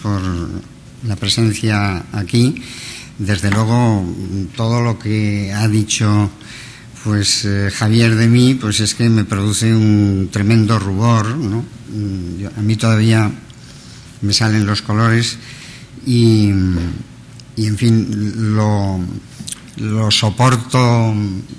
por la presencia aquí. Desde luego, todo lo que ha dicho pues Javier de mí, pues es que me produce un tremendo rubor, ¿no? A mí todavía me salen los colores y en fin, lo soporto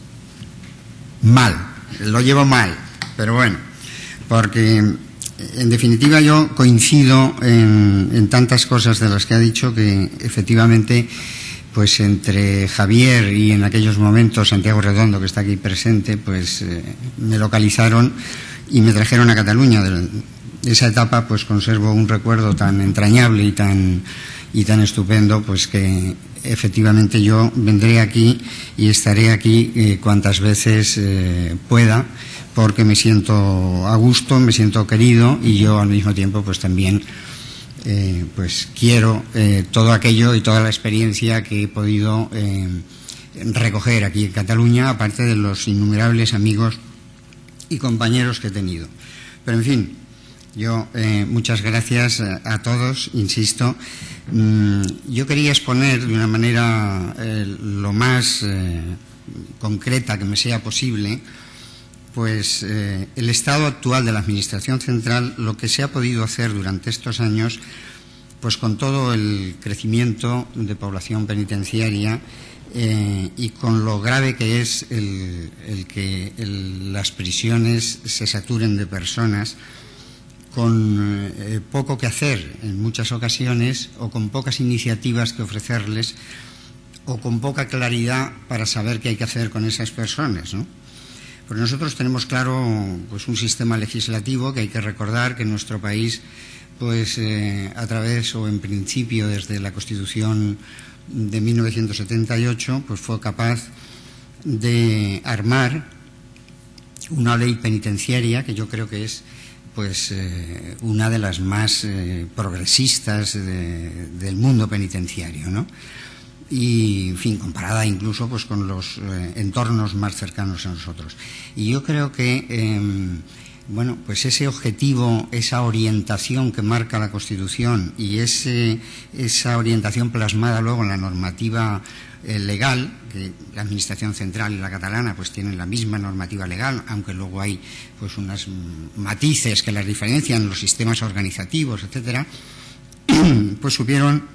mal, lo llevo mal, pero bueno, porque en definitiva yo coincido en tantas cosas de las que ha dicho, que efectivamente pues entre Javier y en aquellos momentos Santiago Redondo, que está aquí presente, pues me localizaron y me trajeron a Cataluña. De esa etapa pues conservo un recuerdo tan entrañable y tan estupendo, pues que efectivamente yo vendré aquí y estaré aquí cuantas veces pueda, porque me siento a gusto, me siento querido, y yo al mismo tiempo pues también pues quiero todo aquello y toda la experiencia que he podido recoger aquí en Cataluña, aparte de los innumerables amigos y compañeros que he tenido. Pero en fin, yo muchas gracias a todos, insisto. Yo quería exponer de una manera lo más concreta que me sea posible pues el estado actual de la Administración Central, lo que se ha podido hacer durante estos años, pues con todo el crecimiento de población penitenciaria y con lo grave que es el que las prisiones se saturen de personas, con poco que hacer en muchas ocasiones, o con pocas iniciativas que ofrecerles, o con poca claridad para saber qué hay que hacer con esas personas, ¿no? Pues nosotros tenemos claro pues un sistema legislativo que hay que recordar que en nuestro país, pues a través o en principio desde la Constitución de 1978, pues fue capaz de armar una ley penitenciaria que yo creo que es pues una de las más progresistas del mundo penitenciario, ¿no? Y, en fin, comparada incluso pues con los entornos más cercanos a nosotros. Y yo creo que, bueno, pues ese objetivo, esa orientación que marca la Constitución y esa orientación plasmada luego en la normativa legal, que la Administración Central y la catalana pues tienen la misma normativa legal, aunque luego hay pues unos matices que las diferencian, los sistemas organizativos, etcétera, pues supieron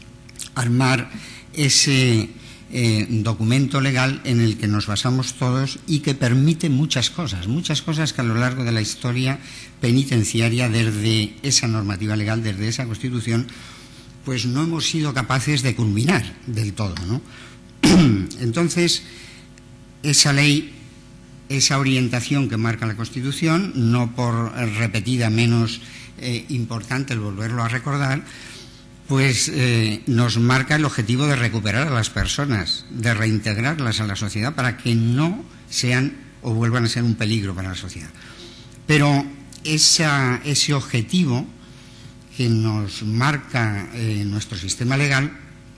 armar ese documento legal en el que nos basamos todos y que permite muchas cosas que a lo largo de la historia penitenciaria, desde esa normativa legal, desde esa Constitución, pues no hemos sido capaces de culminar del todo, ¿no? Entonces, esa ley, esa orientación que marca la Constitución, no por repetida menos importante el volverlo a recordar, pues nos marca el objetivo de recuperar a las personas, de reintegrarlas a la sociedad para que no sean o vuelvan a ser un peligro para la sociedad. Pero ese objetivo que nos marca nuestro sistema legal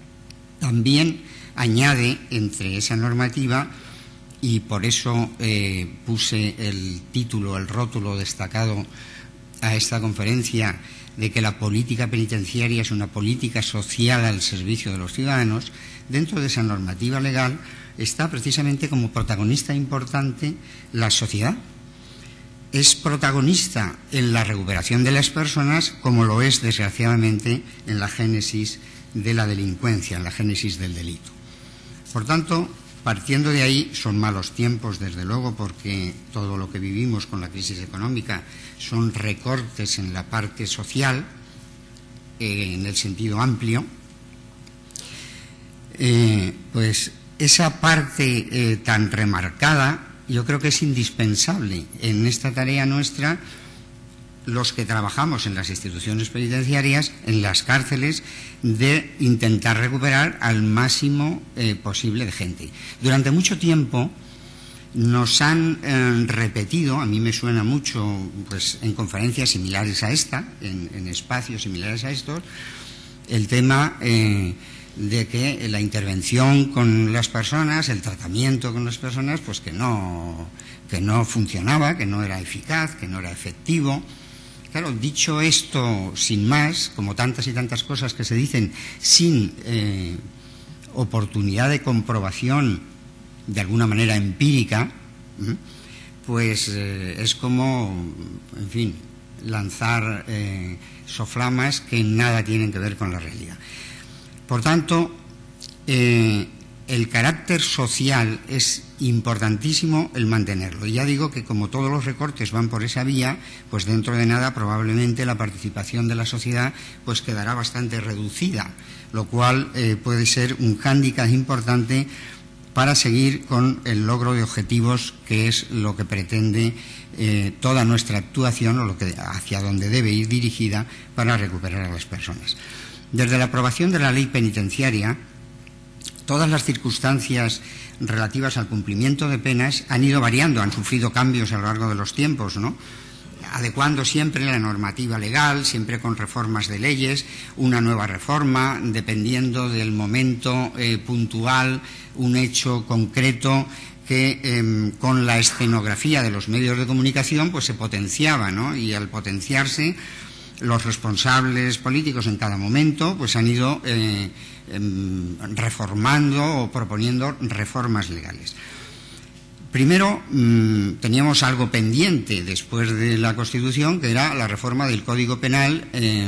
también añade entre esa normativa, y por eso puse el título, el rótulo destacado a esta conferencia, de que la política penitenciaria es una política social al servicio de los ciudadanos. Dentro de esa normativa legal está precisamente como protagonista importante la sociedad. Es protagonista en la recuperación de las personas, como lo es, desgraciadamente, en la génesis de la delincuencia, en la génesis del delito. Por tanto, partiendo de ahí, son malos tiempos, desde luego, porque todo lo que vivimos con la crisis económica son recortes en la parte social, en el sentido amplio. Pues esa parte tan remarcada, yo creo que es indispensable en esta tarea nuestra, los que trabajamos en las instituciones penitenciarias, en las cárceles, de intentar recuperar al máximo posible de gente. Durante mucho tiempo nos han repetido, a mí me suena mucho pues en conferencias similares a esta, en espacios similares a estos, el tema de que la intervención con las personas, el tratamiento con las personas, pues que no funcionaba, que no era eficaz, que no era efectivo, claro, dicho esto sin más, como tantas y tantas cosas que se dicen sin oportunidad de comprobación de alguna manera empírica, pues es como, en fin, lanzar soflamas que nada tienen que ver con la realidad. Por tanto, el carácter social es importantísimo el mantenerlo. Y ya digo que como todos los recortes van por esa vía, pues dentro de nada probablemente la participación de la sociedad pues quedará bastante reducida, lo cual puede ser un hándicap importante para seguir con el logro de objetivos, que es lo que pretende toda nuestra actuación, o hacia donde debe ir dirigida para recuperar a las personas. Desde la aprobación de la ley penitenciaria, todas las circunstancias relativas al cumplimiento de penas han ido variando, han sufrido cambios a lo largo de los tiempos, ¿no? Adecuando siempre la normativa legal, siempre con reformas de leyes, una nueva reforma, dependiendo del momento puntual, un hecho concreto que con la escenografía de los medios de comunicación pues se potenciaba, ¿no? Y al potenciarse, los responsables políticos en cada momento pues han ido reformando o proponiendo reformas legales. Primero teníamos algo pendiente después de la Constitución, que era la reforma del Código Penal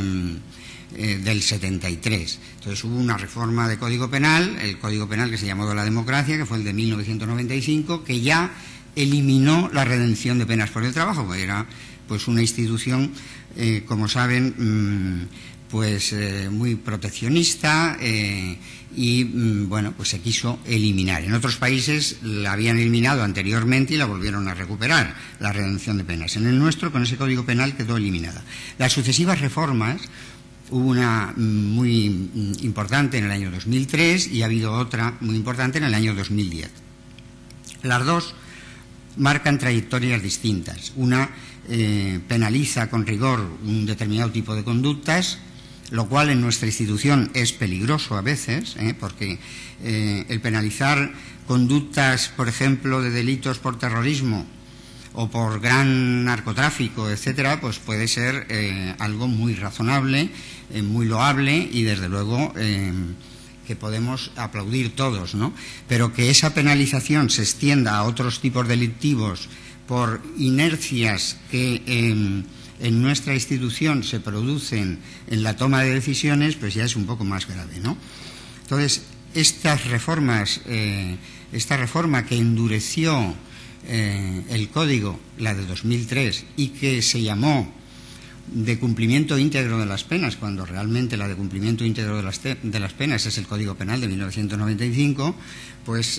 del 73. Entonces hubo una reforma de Código Penal, el Código Penal que se llamó de la democracia, que fue el de 1995, que ya eliminó la redención de penas por el trabajo, que era pues una institución, como saben, muy proteccionista y bueno, pues se quiso eliminar. En otros países la habían eliminado anteriormente y la volvieron a recuperar, la redención de penas. En el nuestro, con ese Código Penal, quedó eliminada. Las sucesivas reformas, hubo una muy importante en el año 2003 y ha habido otra muy importante en el año 2010. Las dos marcan trayectorias distintas. Una penaliza con rigor un determinado tipo de conductas, lo cual en nuestra institución es peligroso a veces, porque el penalizar conductas, por ejemplo, de delitos por terrorismo o por gran narcotráfico, etcétera, pues puede ser algo muy razonable, muy loable y desde luego que podemos aplaudir todos, ¿no? Pero que esa penalización se extienda a otros tipos delictivos por inercias que en nuestra institución se producen en la toma de decisiones, pues ya es un poco más grave, ¿no? Entonces, estas reformas, esta reforma que endureció el Código, la de 2003, y que se llamó de cumplimiento íntegro de las penas, cuando realmente la de cumplimiento íntegro de las penas es el Código Penal de 1995, pues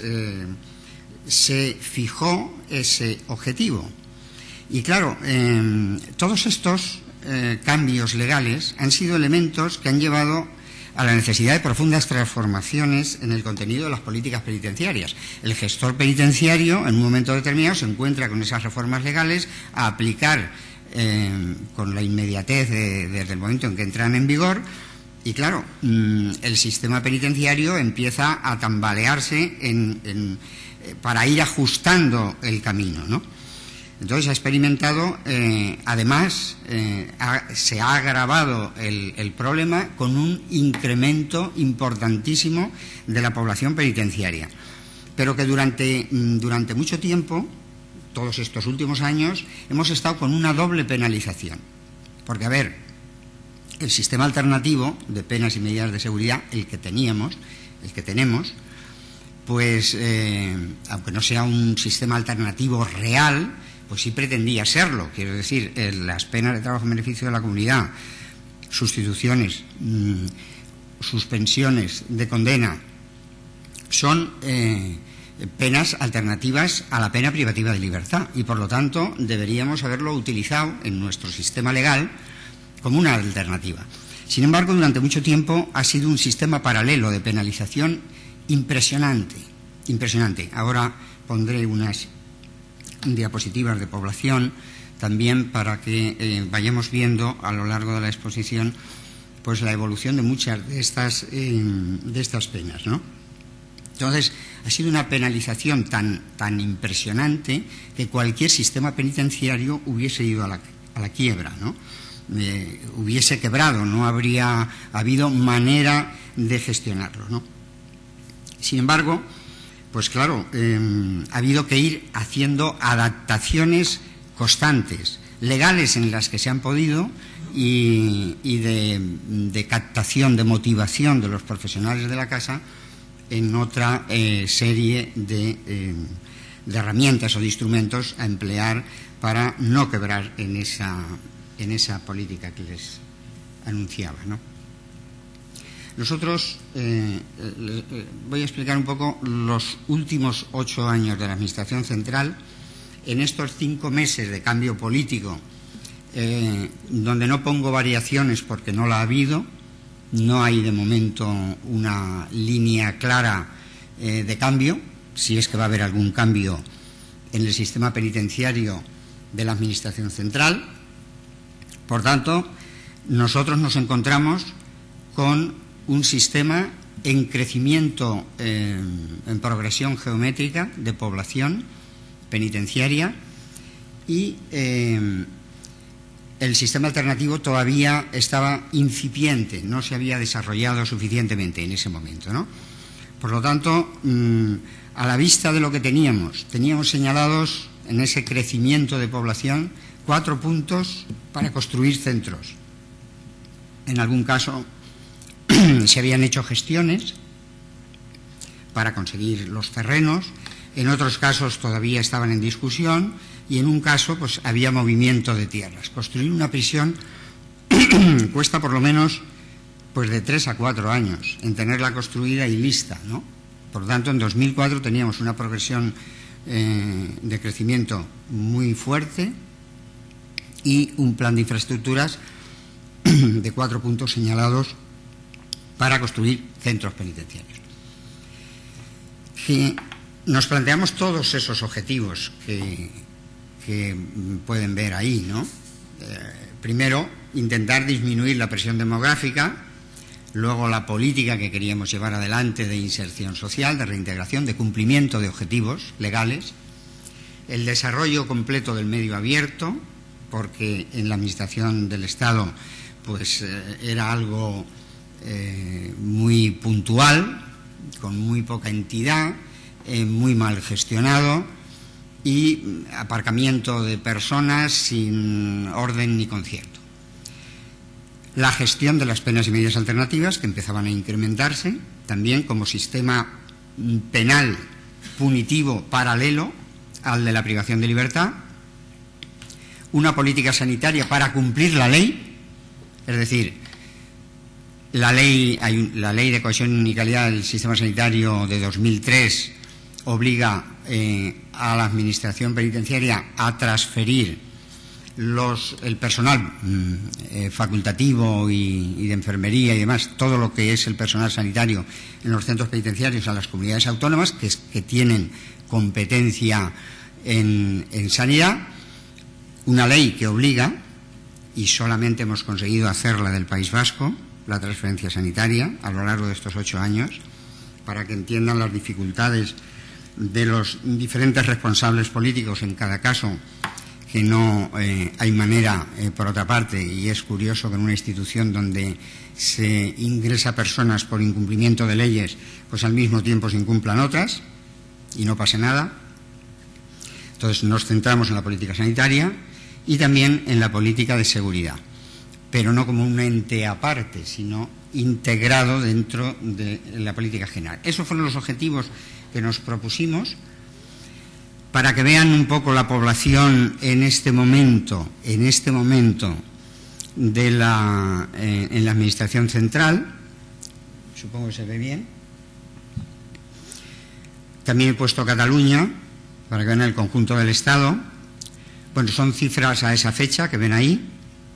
se fijó ese objetivo. Y claro, todos estos cambios legales han sido elementos que han llevado a la necesidad de profundas transformaciones en el contenido de las políticas penitenciarias. El gestor penitenciario, en un momento determinado, se encuentra con esas reformas legales a aplicar con la inmediatez desde el momento en que entran en vigor. Y claro, el sistema penitenciario empieza a tambalearse para ir ajustando el camino, ¿no? Entonces ha experimentado, además, se ha agravado el problema con un incremento importantísimo de la población penitenciaria, pero que durante mucho tiempo, todos estos últimos años, hemos estado con una doble penalización. Porque, a ver, el sistema alternativo de penas y medidas de seguridad, el que tenemos, pues, aunque no sea un sistema alternativo real, pues sí pretendía serlo. Quiero decir, las penas de trabajo en beneficio de la comunidad, sustituciones, suspensiones de condena, son penas alternativas a la pena privativa de libertad y, por lo tanto, deberíamos haberlo utilizado en nuestro sistema legal como una alternativa. Sin embargo, durante mucho tiempo ha sido un sistema paralelo de penalización impresionante. Ahora pondré unas diapositivas de población también para que vayamos viendo a lo largo de la exposición pues la evolución de muchas de estas penas, ¿no? Entonces, ha sido una penalización tan impresionante que cualquier sistema penitenciario hubiese ido a la quiebra, ¿no? hubiese quebrado, no habría habido manera de gestionarlo, ¿no? Sin embargo, pues claro, ha habido que ir haciendo adaptaciones constantes, legales en las que se han podido y de captación, de motivación de los profesionales de la casa en otra serie de herramientas o de instrumentos a emplear para no quebrar en esa política que les anunciaba, ¿no? Nosotros, voy a explicar un poco los últimos 8 años de la Administración Central. En estos 5 meses de cambio político, donde no pongo variaciones porque no la ha habido, no hay de momento una línea clara de cambio, si es que va a haber algún cambio en el sistema penitenciario de la Administración Central. Por tanto, nosotros nos encontramos con un sistema en crecimiento, en progresión geométrica de población penitenciaria y el sistema alternativo todavía estaba incipiente, no se había desarrollado suficientemente en ese momento, ¿no? Por lo tanto, a la vista de lo que teníamos señalados en ese crecimiento de población 4 puntos para construir centros. En algún caso se habían hecho gestiones para conseguir los terrenos, en otros casos todavía estaban en discusión y en un caso pues había movimiento de tierras. Construir una prisión cuesta por lo menos pues de 3 a 4 años en tenerla construida y lista, ¿no? Por lo tanto, en 2004 teníamos una progresión de crecimiento muy fuerte y un plan de infraestructuras de 4 puntos señalados para construir centros penitenciarios. Que nos planteamos todos esos objetivos que pueden ver ahí, ¿no? Primero, intentar disminuir la presión demográfica, luego la política que queríamos llevar adelante de inserción social, de reintegración, de cumplimiento de objetivos legales, el desarrollo completo del medio abierto, porque en la Administración del Estado pues era algo muy puntual, con muy poca entidad, muy mal gestionado y aparcamiento de personas sin orden ni concierto. La gestión de las penas y medidas alternativas, que empezaban a incrementarse, también como sistema penal punitivo paralelo al de la privación de libertad. Una política sanitaria para cumplir la ley, es decir, la ley de cohesión y calidad del sistema sanitario de 2003 obliga a la Administración penitenciaria a transferir el personal facultativo y de enfermería y demás, todo lo que es el personal sanitario en los centros penitenciarios a las comunidades autónomas que tienen competencia en sanidad. Una ley que obliga, y solamente hemos conseguido hacerla del País Vasco, la transferencia sanitaria a lo largo de estos 8 años, para que entiendan las dificultades de los diferentes responsables políticos en cada caso, que no hay manera, por otra parte, y es curioso que en una institución donde se ingresa personas por incumplimiento de leyes, pues al mismo tiempo se incumplan otras y no pase nada. Entonces nos centramos en la política sanitaria y también en la política de seguridad, pero no como un ente aparte, sino integrado dentro de la política general. Esos fueron los objetivos que nos propusimos para que vean un poco la población en este momento de en la Administración Central. Supongo que se ve bien. También he puesto Cataluña para que vean el conjunto del Estado. Bueno, son cifras a esa fecha que ven ahí.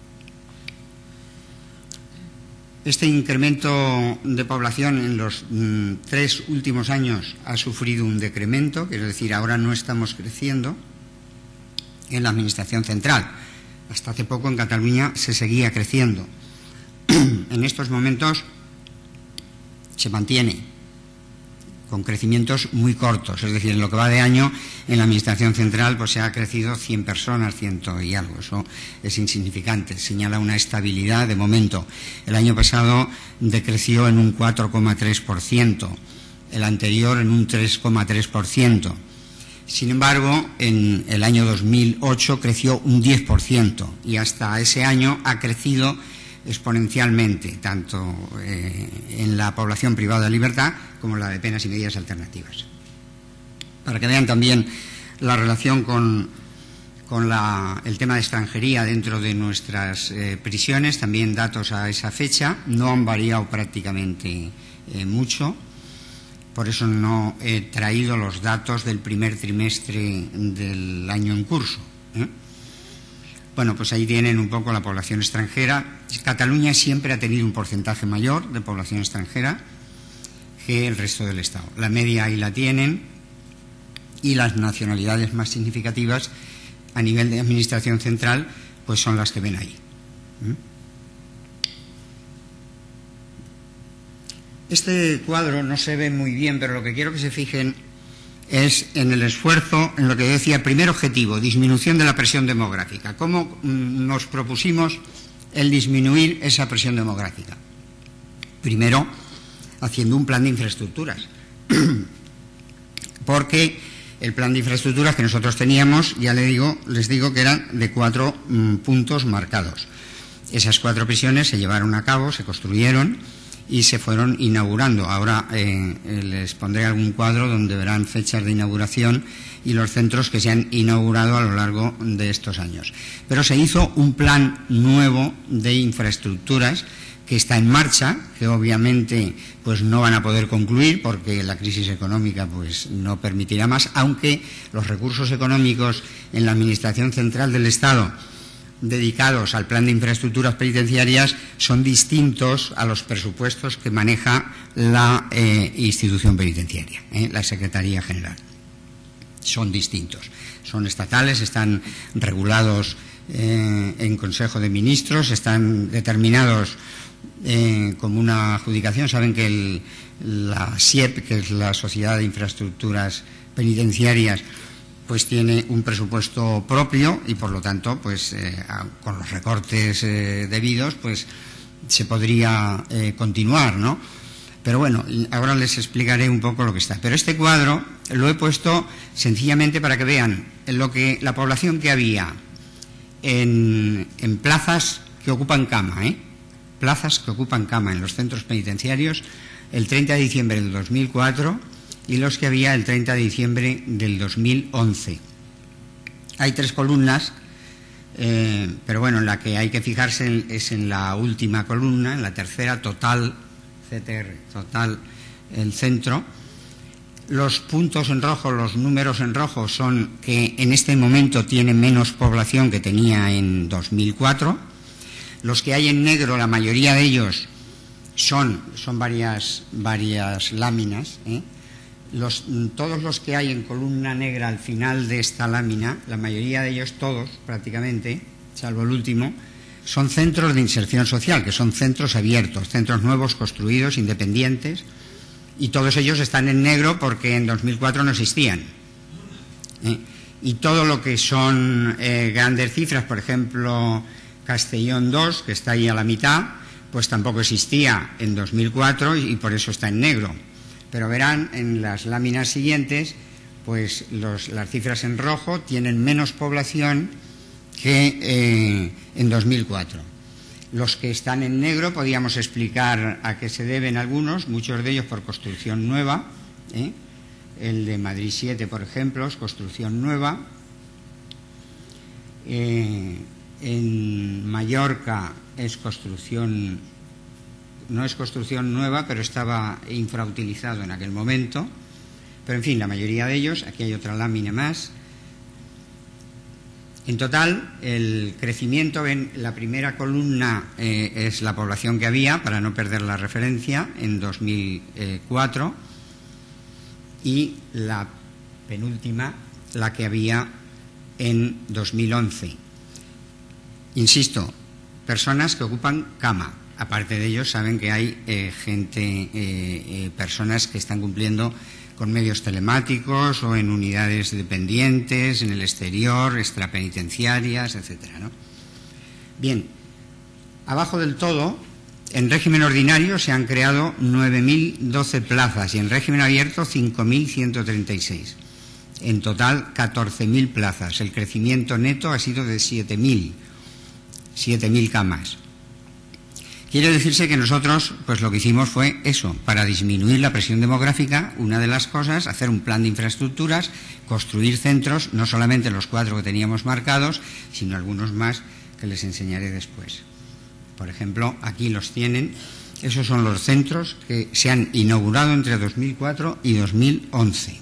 Este incremento de población en los 3 últimos años ha sufrido un decremento, es decir, ahora no estamos creciendo en la Administración Central. Hasta hace poco en Cataluña se seguía creciendo. En estos momentos se mantiene con crecimientos muy cortos, es decir, en lo que va de año en la Administración Central pues se ha crecido 100 personas, 100 y algo, eso es insignificante, señala una estabilidad de momento. El año pasado decreció en un 4,3%, el anterior en un 3,3%. Sin embargo, en el año 2008 creció un 10% y hasta ese año ha crecido exponencialmente, tanto en la población privada de libertad como en la de penas y medidas alternativas. Para que vean también la relación con el tema de extranjería dentro de nuestras prisiones, también datos a esa fecha, no han variado prácticamente mucho, por eso no he traído los datos del primer trimestre del año en curso. Bueno, pues ahí tienen un poco la población extranjera. Cataluña siempre ha tenido un porcentaje mayor de población extranjera que el resto del Estado. La media ahí la tienen y las nacionalidades más significativas a nivel de Administración Central pues son las que ven ahí. Este cuadro no se ve muy bien, pero lo que quiero que se fijen es en el esfuerzo, en lo que decía, primer objetivo, disminución de la presión demográfica. ¿Cómo nos propusimos el disminuir esa presión demográfica? Primero, haciendo un plan de infraestructuras, porque el plan de infraestructuras que nosotros teníamos, ya les digo que eran de 4 puntos marcados. Esas 4 prisiones se llevaron a cabo, se construyeron y se fueron inaugurando. Ahora les pondré algún cuadro donde verán fechas de inauguración y los centros que se han inaugurado a lo largo de estos años. Pero se hizo un plan nuevo de infraestructuras que está en marcha, que obviamente pues no van a poder concluir porque la crisis económica pues no permitirá más, aunque los recursos económicos en la Administración Central del Estado dedicados al plan de infraestructuras penitenciarias son distintos a los presupuestos que maneja la institución penitenciaria, la Secretaría General. Son distintos, son estatales, están regulados en Consejo de Ministros, están determinados como una adjudicación. Saben que la SIEP, que es la Sociedad de Infraestructuras Penitenciarias, pues tiene un presupuesto propio y por lo tanto pues con los recortes debidos pues se podría continuar, ¿no? Pero bueno, ahora les explicaré un poco lo que está. Pero este cuadro lo he puesto sencillamente para que vean la población que había en plazas que ocupan cama, plazas que ocupan cama en los centros penitenciarios el 30 de diciembre del 2004 y los que había el 30 de diciembre del 2011. Hay 3 columnas, pero bueno, en la que hay que fijarse es en la última columna, en la tercera, total, CTR, total, el centro. Los puntos en rojo, los números en rojo son que en este momento tiene menos población que tenía en 2004. Los que hay en negro, la mayoría de ellos son varias láminas, todos los que hay en columna negra al final de esta lámina, la mayoría de ellos, todos prácticamente, salvo el último, son centros de inserción social, que son centros abiertos, centros nuevos, construidos, independientes, y todos ellos están en negro porque en 2004 no existían. Y todo lo que son grandes cifras, por ejemplo, Castellón 2, que está ahí a la mitad, pues tampoco existía en 2004 y por eso está en negro. Pero verán en las láminas siguientes, pues las cifras en rojo tienen menos población que en 2004. Los que están en negro podríamos explicar a qué se deben algunos, muchos de ellos por construcción nueva. El de Madrid 7, por ejemplo, es construcción nueva. En Mallorca es construcción, no es construcción nueva, pero estaba infrautilizado en aquel momento. Pero en fin, la mayoría de ellos, aquí hay otra lámina más. En total, el crecimiento en la primera columna es la población que había, para no perder la referencia, en 2004, y la penúltima, la que había en 2011. Insisto, personas que ocupan cama. Aparte de ellos, saben que hay personas que están cumpliendo con medios telemáticos o en unidades dependientes, en el exterior, extrapenitenciarias, etcétera, ¿no? Bien, abajo del todo, en régimen ordinario se han creado 9.012 plazas y en régimen abierto 5.136. En total 14.000 plazas. El crecimiento neto ha sido de 7.000 camas. Quiere decirse que nosotros, pues lo que hicimos fue eso, para disminuir la presión demográfica, una de las cosas, hacer un plan de infraestructuras, construir centros, no solamente los 4 que teníamos marcados, sino algunos más que les enseñaré después. Por ejemplo, aquí los tienen, esos son los centros que se han inaugurado entre 2004 y 2011.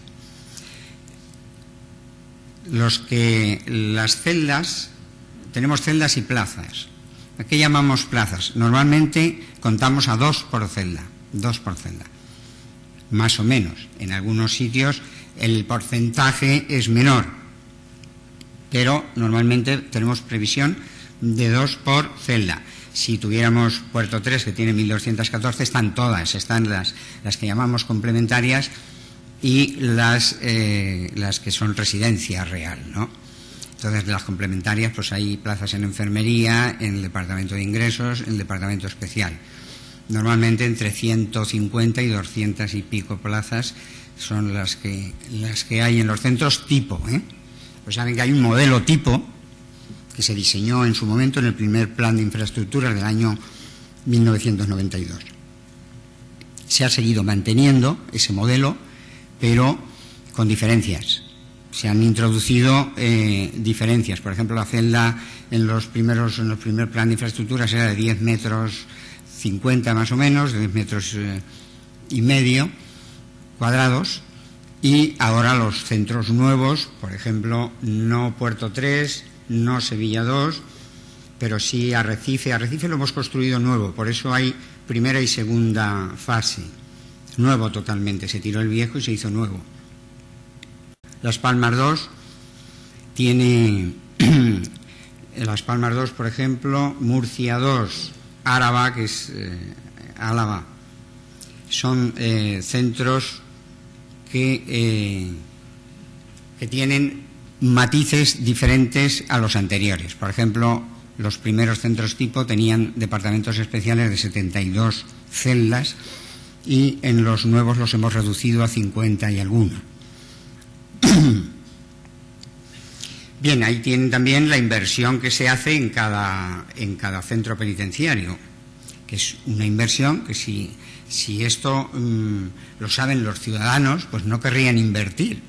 Las celdas, tenemos celdas y plazas. ¿Qué llamamos plazas? Normalmente contamos a 2 por celda, más o menos. En algunos sitios el porcentaje es menor, pero normalmente tenemos previsión de 2 por celda. Si tuviéramos Puerto 3, que tiene 1.214, están todas, están las que llamamos complementarias y las que son residencia real, ¿no? Entonces, de las complementarias, pues hay plazas en enfermería, en el departamento de ingresos, en el departamento especial. Normalmente entre 150 y 200 y pico plazas son las que hay en los centros tipo, ¿eh? Pues saben que hay un modelo tipo que se diseñó en su momento en el primer plan de infraestructuras del año 1992. Se ha seguido manteniendo ese modelo, pero con diferencias. Se han introducido diferencias. Por ejemplo, la celda en el primer plan de infraestructuras era de 10 metros 50 más o menos, de 10 metros y medio cuadrados, y ahora los centros nuevos, por ejemplo, no Puerto 3, no Sevilla 2, pero sí Arrecife. Arrecife lo hemos construido nuevo, por eso hay primera y segunda fase. Nuevo totalmente, se tiró el viejo y se hizo nuevo. Las Palmas 2 tiene Las Palmas 2, por ejemplo, Murcia 2, Áraba, que es Álava, son centros que tienen matices diferentes a los anteriores. Por ejemplo, los primeros centros tipo tenían departamentos especiales de 72 celdas y en los nuevos los hemos reducido a 50 y alguna. Bien, ahí tienen también la inversión que se hace en cada centro penitenciario, que es una inversión que si esto lo saben los ciudadanos, pues no querrían invertir.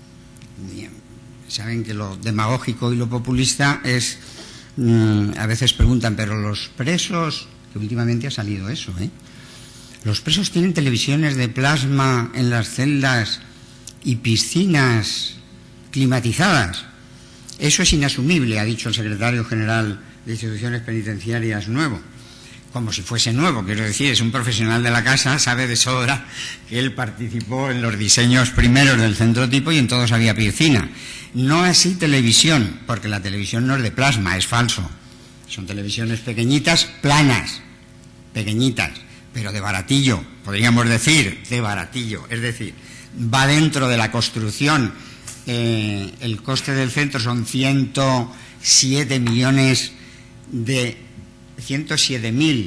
Saben que lo demagógico y lo populista es, a veces preguntan, pero los presos, que últimamente ha salido eso, los presos tienen televisiones de plasma en las celdas y piscinas climatizadas. Eso es inasumible, ha dicho el secretario general de Instituciones Penitenciarias nuevo. Como si fuese nuevo, quiero decir, es un profesional de la casa, sabe de sobra que él participó en los diseños primeros del centro tipo y en todos había piscina. No así televisión, porque la televisión no es de plasma, es falso. Son televisiones pequeñitas, planas, pequeñitas, pero de baratillo, podríamos decir, de baratillo. Es decir, va dentro de la construcción. El coste del centro son 107 millones de 107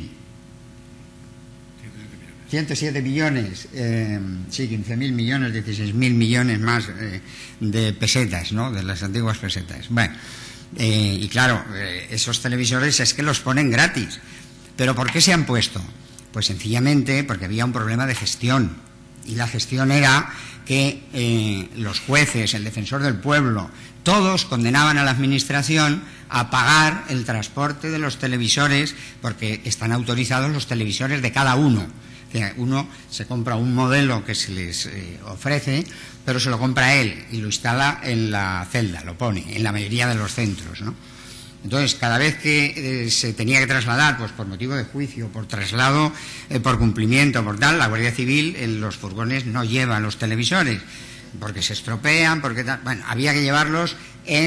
millones, sí, 15.000 millones, 16.000 millones más de pesetas, ¿no?, de las antiguas pesetas. Bueno, y claro, esos televisores es que los ponen gratis. ¿Pero por qué se han puesto? Pues sencillamente porque había un problema de gestión. Y la gestión era que los jueces, el defensor del pueblo, todos condenaban a la administración a pagar el transporte de los televisores, porque están autorizados los televisores de cada uno. O sea, uno se compra un modelo que se les ofrece, pero se lo compra él y lo instala en la celda, lo pone, en la mayoría de los centros, ¿no? Entonces, cada vez que se tenía que trasladar, pues por motivo de juicio, por traslado, por cumplimiento, por tal, la Guardia Civil en los furgones no lleva los televisores, porque se estropean, porque tal. Bueno, había que llevarlos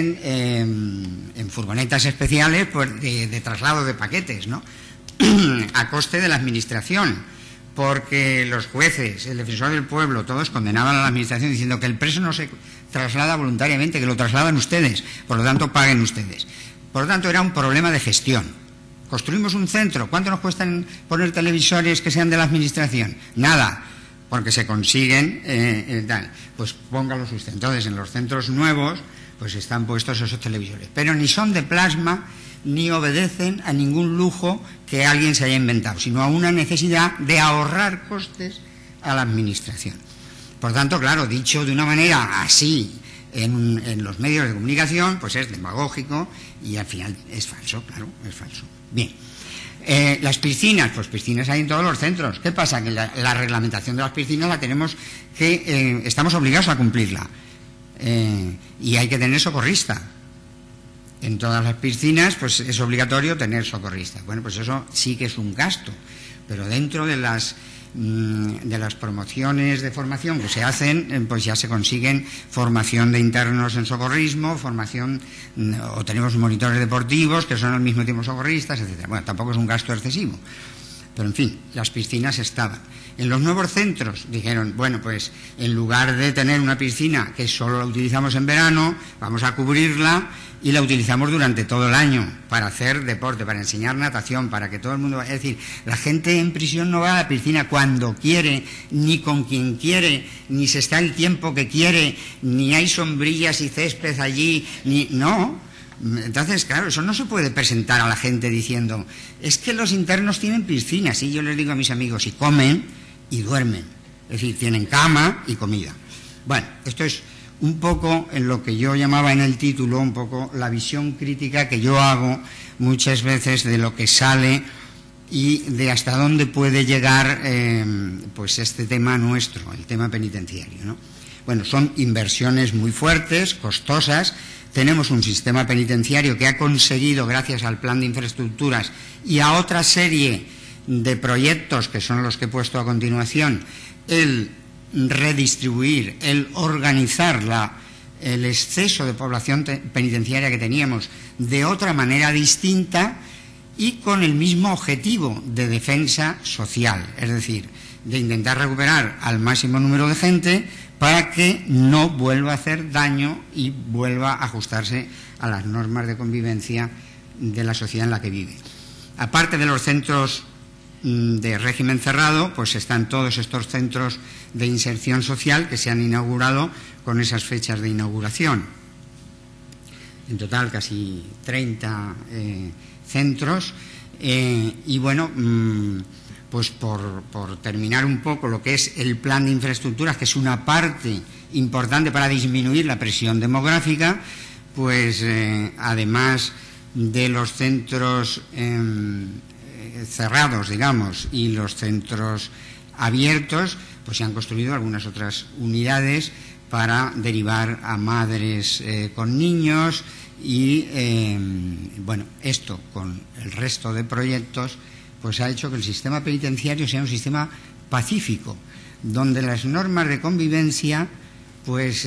en furgonetas especiales, pues de traslado de paquetes, ¿no? A coste de la administración, porque los jueces, el defensor del pueblo, todos condenaban a la administración diciendo que el preso no se traslada voluntariamente, que lo trasladan ustedes, por lo tanto paguen ustedes. Por lo tanto era un problema de gestión. Construimos un centro, ¿cuánto nos cuestan poner televisores que sean de la administración? Nada, porque se consiguen tal. Pues póngalos usted. Entonces en los centros nuevos pues están puestos esos televisores, pero ni son de plasma ni obedecen a ningún lujo que alguien se haya inventado, sino a una necesidad de ahorrar costes a la administración. Por tanto, claro, dicho de una manera así en los medios de comunicación, pues es demagógico y al final es falso, claro, es falso. Bien, las piscinas, pues piscinas hay en todos los centros. ¿Qué pasa? Que la reglamentación de las piscinas la tenemos que, estamos obligados a cumplirla y hay que tener socorrista. En todas las piscinas pues es obligatorio tener socorrista. Bueno, pues eso sí que es un gasto, pero dentro de las promociones de formación que se hacen, pues ya se consiguen formación de internos en socorrismo, formación, o tenemos monitores deportivos que son al mismo tiempo socorristas, etcétera. Bueno, tampoco es un gasto excesivo, pero en fin, las piscinas estaban. En los nuevos centros dijeron, bueno, pues en lugar de tener una piscina que solo la utilizamos en verano, vamos a cubrirla y la utilizamos durante todo el año para hacer deporte, para enseñar natación, para que todo el mundo... Es decir, la gente en prisión no va a la piscina cuando quiere, ni con quien quiere, ni se está el tiempo que quiere, ni hay sombrillas y césped allí, ni... No. Entonces, claro, eso no se puede presentar a la gente diciendo, es que los internos tienen piscinas, y yo les digo a mis amigos, y comen y duermen, es decir, tienen cama y comida. Bueno, esto es un poco en lo que yo llamaba en el título, un poco la visión crítica que yo hago muchas veces de lo que sale y de hasta dónde puede llegar pues este tema nuestro, el tema penitenciario, ¿no? Bueno, son inversiones muy fuertes, costosas. Tenemos un sistema penitenciario que ha conseguido, gracias al plan de infraestructuras y a otra serie de proyectos que son los que he puesto a continuación, el redistribuir, el organizar el exceso de población penitenciaria que teníamos de otra manera distinta y con el mismo objetivo de defensa social, es decir, de intentar recuperar al máximo número de gente para que no vuelva a hacer daño y vuelva a ajustarse a las normas de convivencia de la sociedad en la que vive. Aparte de los centros de régimen cerrado, pues están todos estos centros de inserción social que se han inaugurado con esas fechas de inauguración. En total casi 30 centros y bueno, pues por terminar un poco lo que es el plan de infraestructuras, que es una parte importante para disminuir la presión demográfica, pues además de los centros cerrados, digamos, y los centros abiertos, pues se han construido algunas otras unidades para derivar a madres con niños y bueno, esto con el resto de proyectos pues ha hecho que el sistema penitenciario sea un sistema pacífico, donde las normas de convivencia pues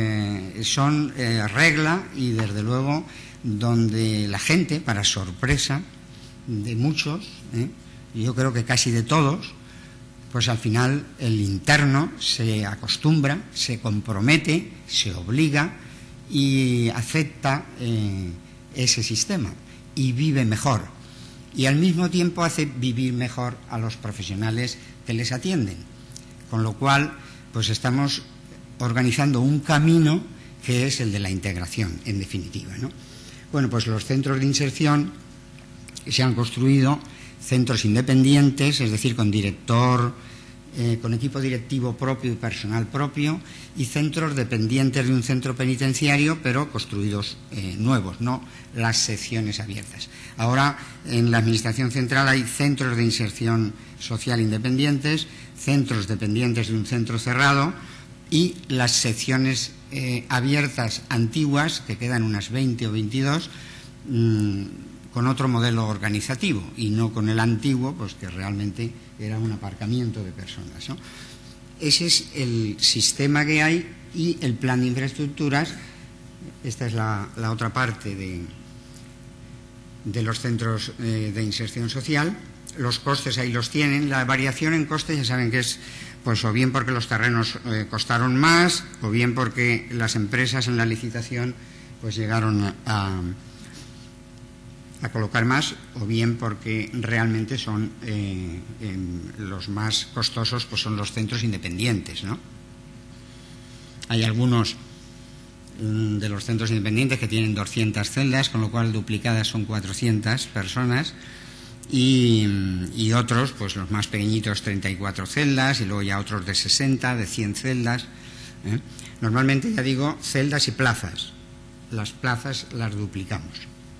son regla y desde luego donde la gente, para sorpresa de muchos, yo creo que casi de todos, pues al final el interno se acostumbra, se compromete, se obliga y acepta ese sistema y vive mejor. Y al mismo tiempo hace vivir mejor a los profesionales que les atienden. Con lo cual, pues estamos organizando un camino que es el de la integración, en definitiva, ¿no? Bueno, pues los centros de inserción se han construido, centros independientes, es decir, con director, con equipo directivo propio y personal propio, y centros dependientes de un centro penitenciario, pero construidos nuevos, no las secciones abiertas. Ahora, en la Administración Central hay centros de inserción social independientes, centros dependientes de un centro cerrado y las secciones abiertas antiguas, que quedan unas 20 o 22, con otro modelo organizativo y no con el antiguo, pues que realmente era un aparcamiento de personas, ¿no? Ese es el sistema que hay y el plan de infraestructuras. Esta es la otra parte de los centros de inserción social. Los costes ahí los tienen. La variación en costes ya saben que es pues o bien porque los terrenos costaron más, o bien porque las empresas en la licitación pues llegaron a colocar más, o bien porque realmente son los más costosos, pues son los centros independientes, ¿no? Hay algunos de los centros independientes que tienen 200 celdas, con lo cual duplicadas son 400 personas, y otros, pues los más pequeñitos, 34 celdas, y luego ya otros de 60, de 100 celdas, ¿eh? Normalmente, ya digo, celdas y plazas. Las plazas las duplicamos.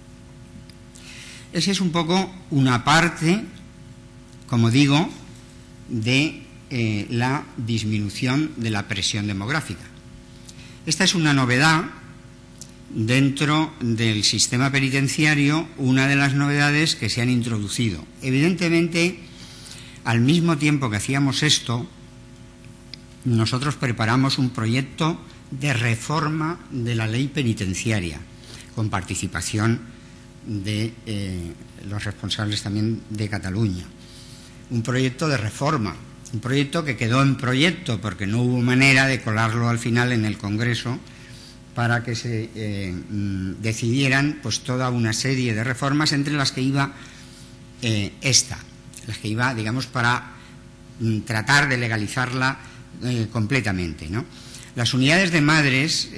Esa es un poco una parte, como digo, de la disminución de la presión demográfica. Esta es una novedad dentro del sistema penitenciario, una de las novedades que se han introducido. Evidentemente, al mismo tiempo que hacíamos esto, nosotros preparamos un proyecto de reforma de la ley penitenciaria, con participación de los responsables también de Cataluña. Un proyecto de reforma, un proyecto que quedó en proyecto porque no hubo manera de colarlo al final en el Congreso para que se decidieran pues toda una serie de reformas, entre las que iba las que iba, digamos, para tratar de legalizarla completamente, ¿no? Las unidades de madres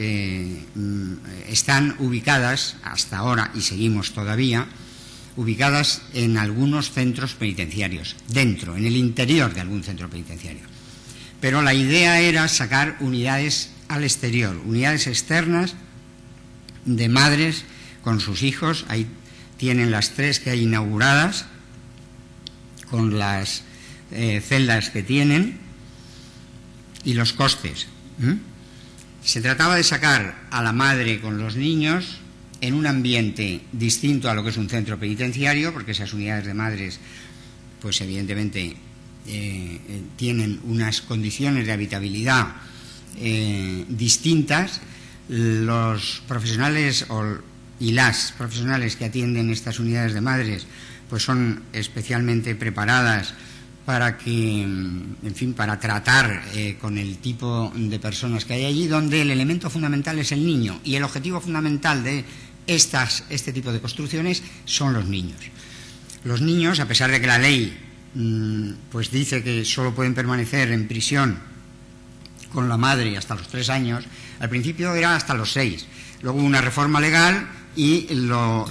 están ubicadas hasta ahora, y seguimos todavía, ubicadas en algunos centros penitenciarios, dentro, en el interior de algún centro penitenciario. Pero la idea era sacar unidades al exterior, unidades externas de madres con sus hijos. Ahí tienen las 3 que hay inauguradas, con las celdas que tienen y los costes. Se trataba de sacar a la madre con los niños en un ambiente distinto a lo que es un centro penitenciario, porque esas unidades de madres, pues evidentemente tienen unas condiciones de habitabilidad distintas. Los profesionales y las profesionales que atienden estas unidades de madres pues son especialmente preparadas para que, en fin, para tratar con el tipo de personas que hay allí, donde el elemento fundamental es el niño, y el objetivo fundamental de este tipo de construcciones son los niños. Los niños, a pesar de que la ley pues dice que solo pueden permanecer en prisión con la madre hasta los 3 años, al principio era hasta los 6. Luego hubo una reforma legal y lo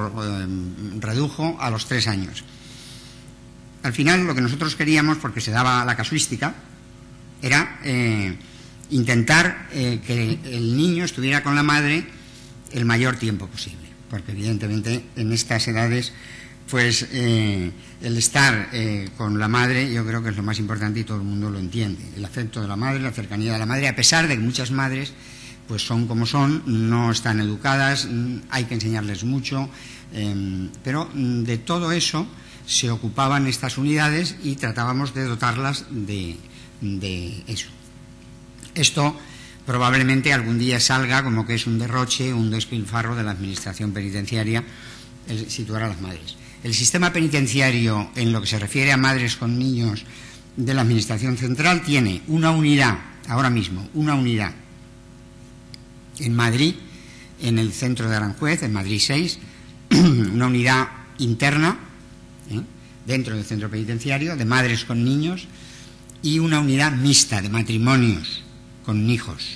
redujo a los 3 años. Al final, lo que nosotros queríamos, porque se daba la casuística, era intentar que el niño estuviera con la madre el mayor tiempo posible, porque evidentemente en estas edades pues el estar con la madre, yo creo que es lo más importante, y todo el mundo lo entiende. El afecto de la madre, la cercanía de la madre, a pesar de que muchas madres pues son como son, no están educadas, hay que enseñarles mucho, pero de todo eso se ocupaban estas unidades y tratábamos de dotarlas de eso. Esto probablemente algún día salga como que es un derroche, un despilfarro de la administración penitenciaria, el situar a las madres. El sistema penitenciario, en lo que se refiere a madres con niños de la Administración Central, tiene una unidad, ahora mismo, una unidad en Madrid, en el centro de Aranjuez, en Madrid 6, una unidad interna, dentro del centro penitenciario, de madres con niños, y una unidad mixta de matrimonios con hijos.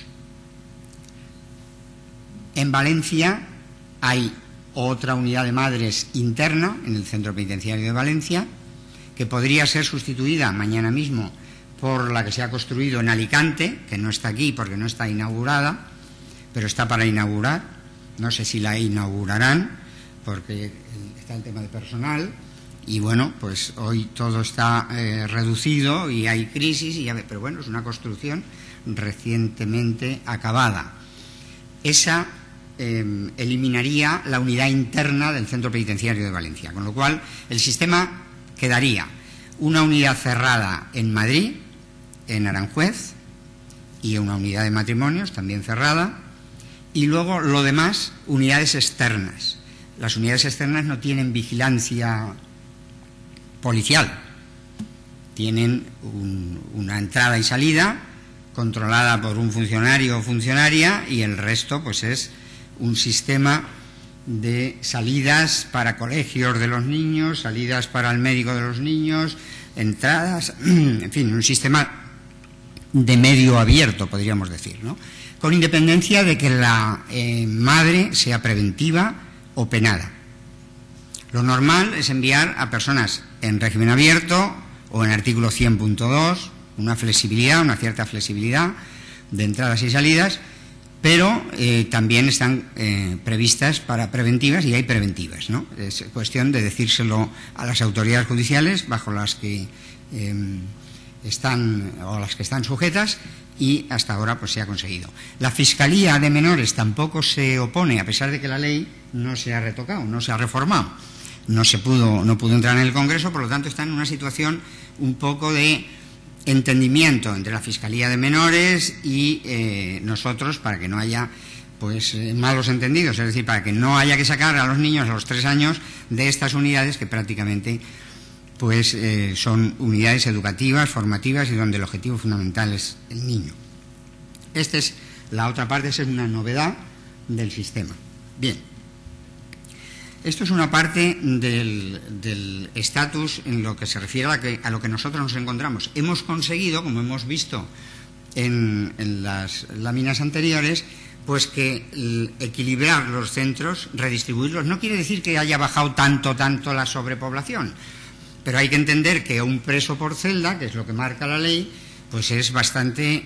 En Valencia hay otra unidad de madres interna en el centro penitenciario de Valencia, que podría ser sustituida mañana mismo por la que se ha construido en Alicante, que no está aquí porque no está inaugurada, pero está para inaugurar. No sé si la inaugurarán porque está el tema de personal, y bueno, pues hoy todo está reducido y hay crisis, pero bueno, es una construcción recientemente acabada. Esa eliminaría la unidad interna del centro penitenciario de Valencia, con lo cual el sistema quedaría una unidad cerrada en Madrid, en Aranjuez, y una unidad de matrimonios también cerrada, y luego lo demás, unidades externas. Las unidades externas no tienen vigilancia policial. Tienen una entrada y salida controlada por un funcionario o funcionaria, y el resto pues es un sistema de salidas para colegios de los niños, salidas para el médico de los niños, entradas, en fin, un sistema de medio abierto, podríamos decir, ¿no? Con independencia de que la madre sea preventiva o penada. Lo normal es enviar a personas en régimen abierto o en artículo 100.2, una cierta flexibilidad de entradas y salidas, pero también están previstas para preventivas, y hay preventivas, ¿no? Es cuestión de decírselo a las autoridades judiciales bajo las que están o las que están sujetas, y hasta ahora pues se ha conseguido. La Fiscalía de Menores tampoco se opone, a pesar de que la ley no se ha retocado, no se ha reformado, no pudo entrar en el Congreso, por lo tanto está en una situación un poco de entendimiento entre la Fiscalía de Menores y nosotros, para que no haya pues malos entendidos, es decir, para que no haya que sacar a los niños a los 3 años de estas unidades, que prácticamente pues son unidades educativas, formativas, y donde el objetivo fundamental es el niño. Esta es la otra parte, esa es una novedad del sistema. Bien, esto es una parte del estatus en lo que se refiere a lo que nosotros nos encontramos. Hemos conseguido, como hemos visto en las láminas anteriores, pues que equilibrar los centros, redistribuirlos, no quiere decir que haya bajado tanto la sobrepoblación, pero hay que entender que un preso por celda, que es lo que marca la ley, pues es bastante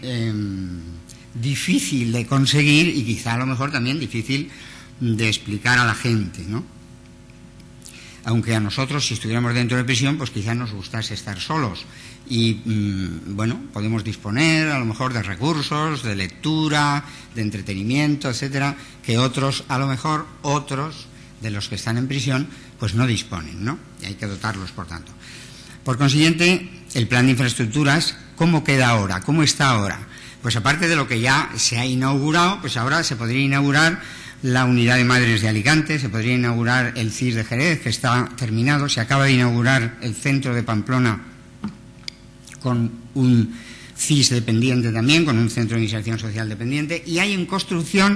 difícil de conseguir, y quizá a lo mejor también difícil de explicar a la gente, ¿no? Aunque a nosotros, si estuviéramos dentro de prisión, pues quizá nos gustase estar solos, y bueno, podemos disponer a lo mejor de recursos, de lectura, de entretenimiento, etcétera, que otros, a lo mejor otros de los que están en prisión, pues no disponen, ¿no? Y hay que dotarlos, por tanto. Por consiguiente, el plan de infraestructuras, ¿cómo queda ahora? ¿Cómo está ahora? Pues aparte de lo que ya se ha inaugurado, pues ahora se podría inaugurar la unidad de madres de Alicante, se podría inaugurar el CIS de Jerez, que está terminado, se acaba de inaugurar el centro de Pamplona con un CIS dependiente también, con un centro de inserción social dependiente, y hay en construcción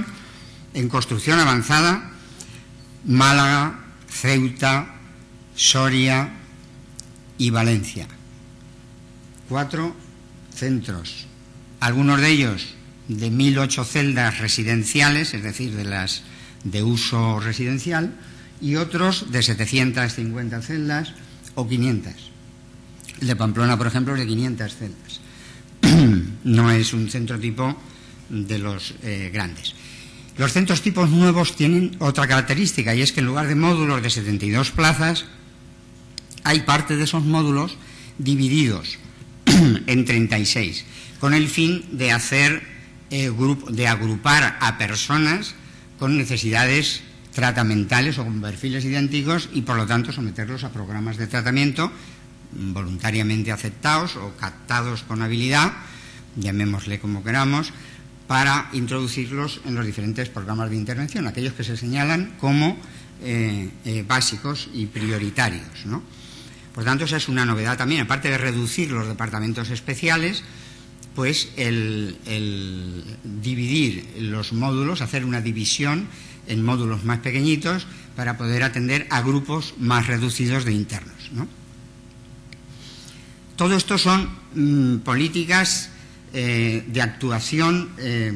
avanzada, Málaga, Ceuta, Soria y Valencia. 4 centros, algunos de ellos de 1.008 celdas residenciales, es decir, de las de uso residencial, y otros de 750 celdas o 500. El de Pamplona, por ejemplo, es de 500 celdas. No es un centro tipo de los grandes. Los centros tipos nuevos tienen otra característica, y es que en lugar de módulos de 72 plazas, hay parte de esos módulos divididos en 36, con el fin de de agrupar a personas con necesidades tratamentales o con perfiles idénticos, y por lo tanto someterlos a programas de tratamiento voluntariamente aceptados o captados con habilidad, llamémosle como queramos, para introducirlos en los diferentes programas de intervención, aquellos que se señalan como básicos y prioritarios, ¿no? Por tanto, esa es una novedad también, aparte de reducir los departamentos especiales, pues el dividir los módulos, hacer una división en módulos más pequeñitos para poder atender a grupos más reducidos de internos, ¿no? Todo esto son políticas de actuación,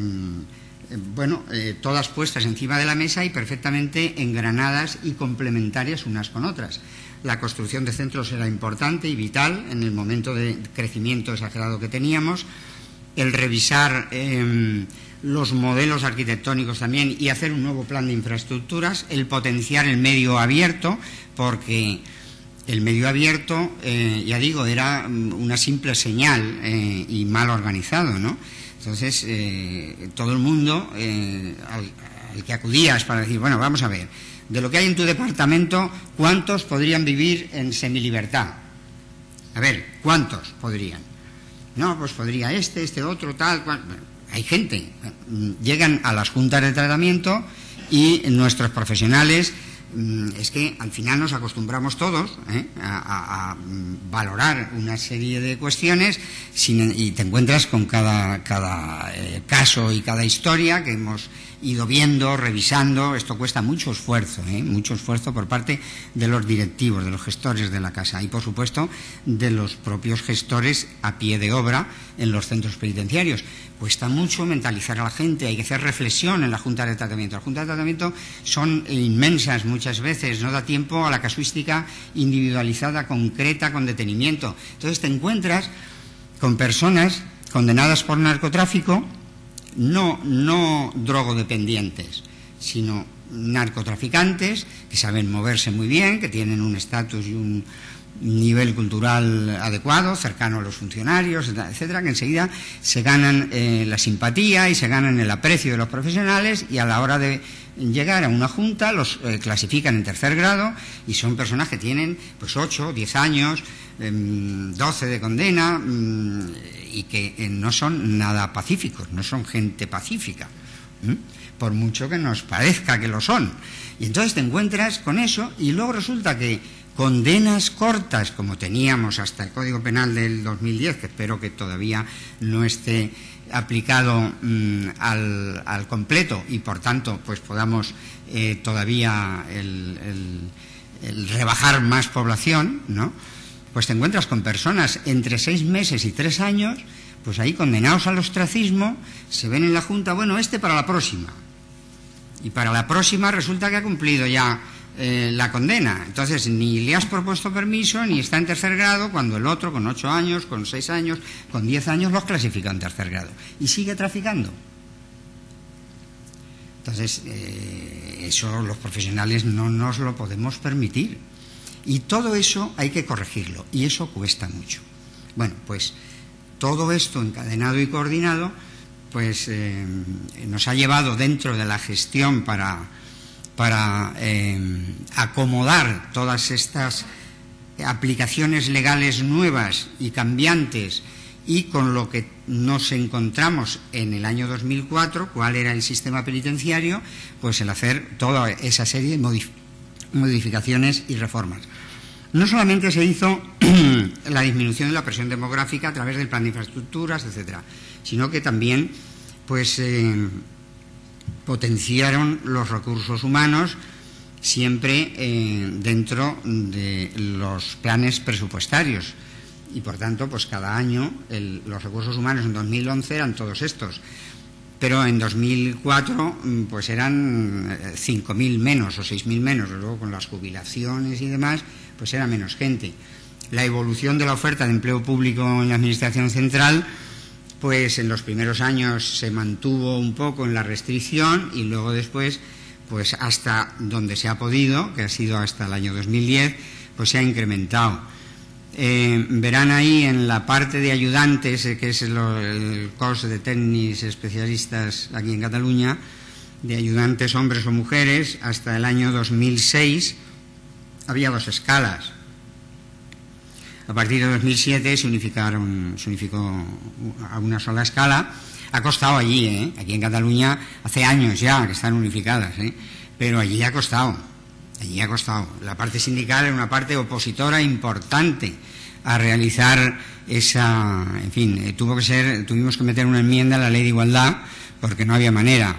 todas puestas encima de la mesa y perfectamente engranadas y complementarias unas con otras. La construcción de centros era importante y vital en el momento de crecimiento exagerado que teníamos, el revisar los modelos arquitectónicos también y hacer un nuevo plan de infraestructuras, el potenciar el medio abierto, porque el medio abierto, ya digo, era una simple señal y mal organizado, ¿no? Entonces, todo el mundo al que acudías para decir, bueno, vamos a ver, de lo que hay en tu departamento, ¿cuántos podrían vivir en semilibertad? A ver, ¿cuántos podrían? No, pues podría este otro, tal, cual. Bueno, hay gente. Llegan a las juntas de tratamiento y nuestros profesionales es que al final nos acostumbramos todos a valorar una serie de cuestiones y te encuentras con cada caso y cada historia que hemos ido viendo, revisando. Esto cuesta mucho esfuerzo por parte de los directivos, de los gestores de la casa y, por supuesto, de los propios gestores a pie de obra en los centros penitenciarios. Cuesta mucho mentalizar a la gente, hay que hacer reflexión en las juntas de tratamiento. Las juntas de tratamiento son inmensas muchas veces, no da tiempo a la casuística individualizada, concreta, con detenimiento. Entonces te encuentras con personas condenadas por narcotráfico, no drogodependientes, sino narcotraficantes que saben moverse muy bien, que tienen un estatus y un nivel cultural adecuado, cercano a los funcionarios, etcétera, que enseguida se ganan la simpatía y se ganan el aprecio de los profesionales, y a la hora de llegar a una junta los clasifican en tercer grado, y son personas que tienen pues 8, 10 años, 12 de condena, y que no son nada pacíficos, no son gente pacífica, por mucho que nos parezca que lo son. Y entonces te encuentras con eso, y luego resulta que condenas cortas, como teníamos hasta el Código Penal del 2010, que espero que todavía no esté aplicado al completo, y por tanto pues podamos todavía el rebajar más población, ¿no? Pues te encuentras con personas entre 6 meses y 3 años, pues ahí condenados al ostracismo, se ven en la Junta, bueno, para la próxima. Y para la próxima resulta que ha cumplido ya la condena. Entonces ni le has propuesto permiso ni está en tercer grado, cuando el otro con 8 años, con 6 años, con 10 años los clasifica en tercer grado y sigue traficando. Entonces eso los profesionales no nos lo podemos permitir, y todo eso hay que corregirlo, y eso cuesta mucho. Bueno, pues todo esto encadenado y coordinado pues nos ha llevado dentro de la gestión para acomodar todas estas aplicaciones legales nuevas y cambiantes, y con lo que nos encontramos en el año 2004, cuál era el sistema penitenciario, pues el hacer toda esa serie de modificaciones y reformas. No solamente se hizo la disminución de la presión demográfica a través del plan de infraestructuras, etcétera, sino que también pues potenciaron los recursos humanos, siempre dentro de los planes presupuestarios, y por tanto pues cada año los recursos humanos en 2011 eran todos estos, pero en 2004 pues eran 5.000 menos o 6.000 menos, luego con las jubilaciones y demás pues era menos gente. La evolución de la oferta de empleo público en la administración central, pues en los primeros años se mantuvo un poco en la restricción, y luego después pues hasta donde se ha podido, que ha sido hasta el año 2010, pues se ha incrementado. Verán ahí en la parte de ayudantes, que es el cos de técnics especialistas aquí en Cataluña, de ayudantes hombres o mujeres, hasta el año 2006 había 2 escalas. A partir de 2007 se unificó a una sola escala. Ha costado allí, aquí en Cataluña hace años ya que están unificadas, pero allí ha costado. La parte sindical era una parte opositora importante a realizar esa, en fin, tuvimos que meter una enmienda a la Ley de Igualdad porque no había manera.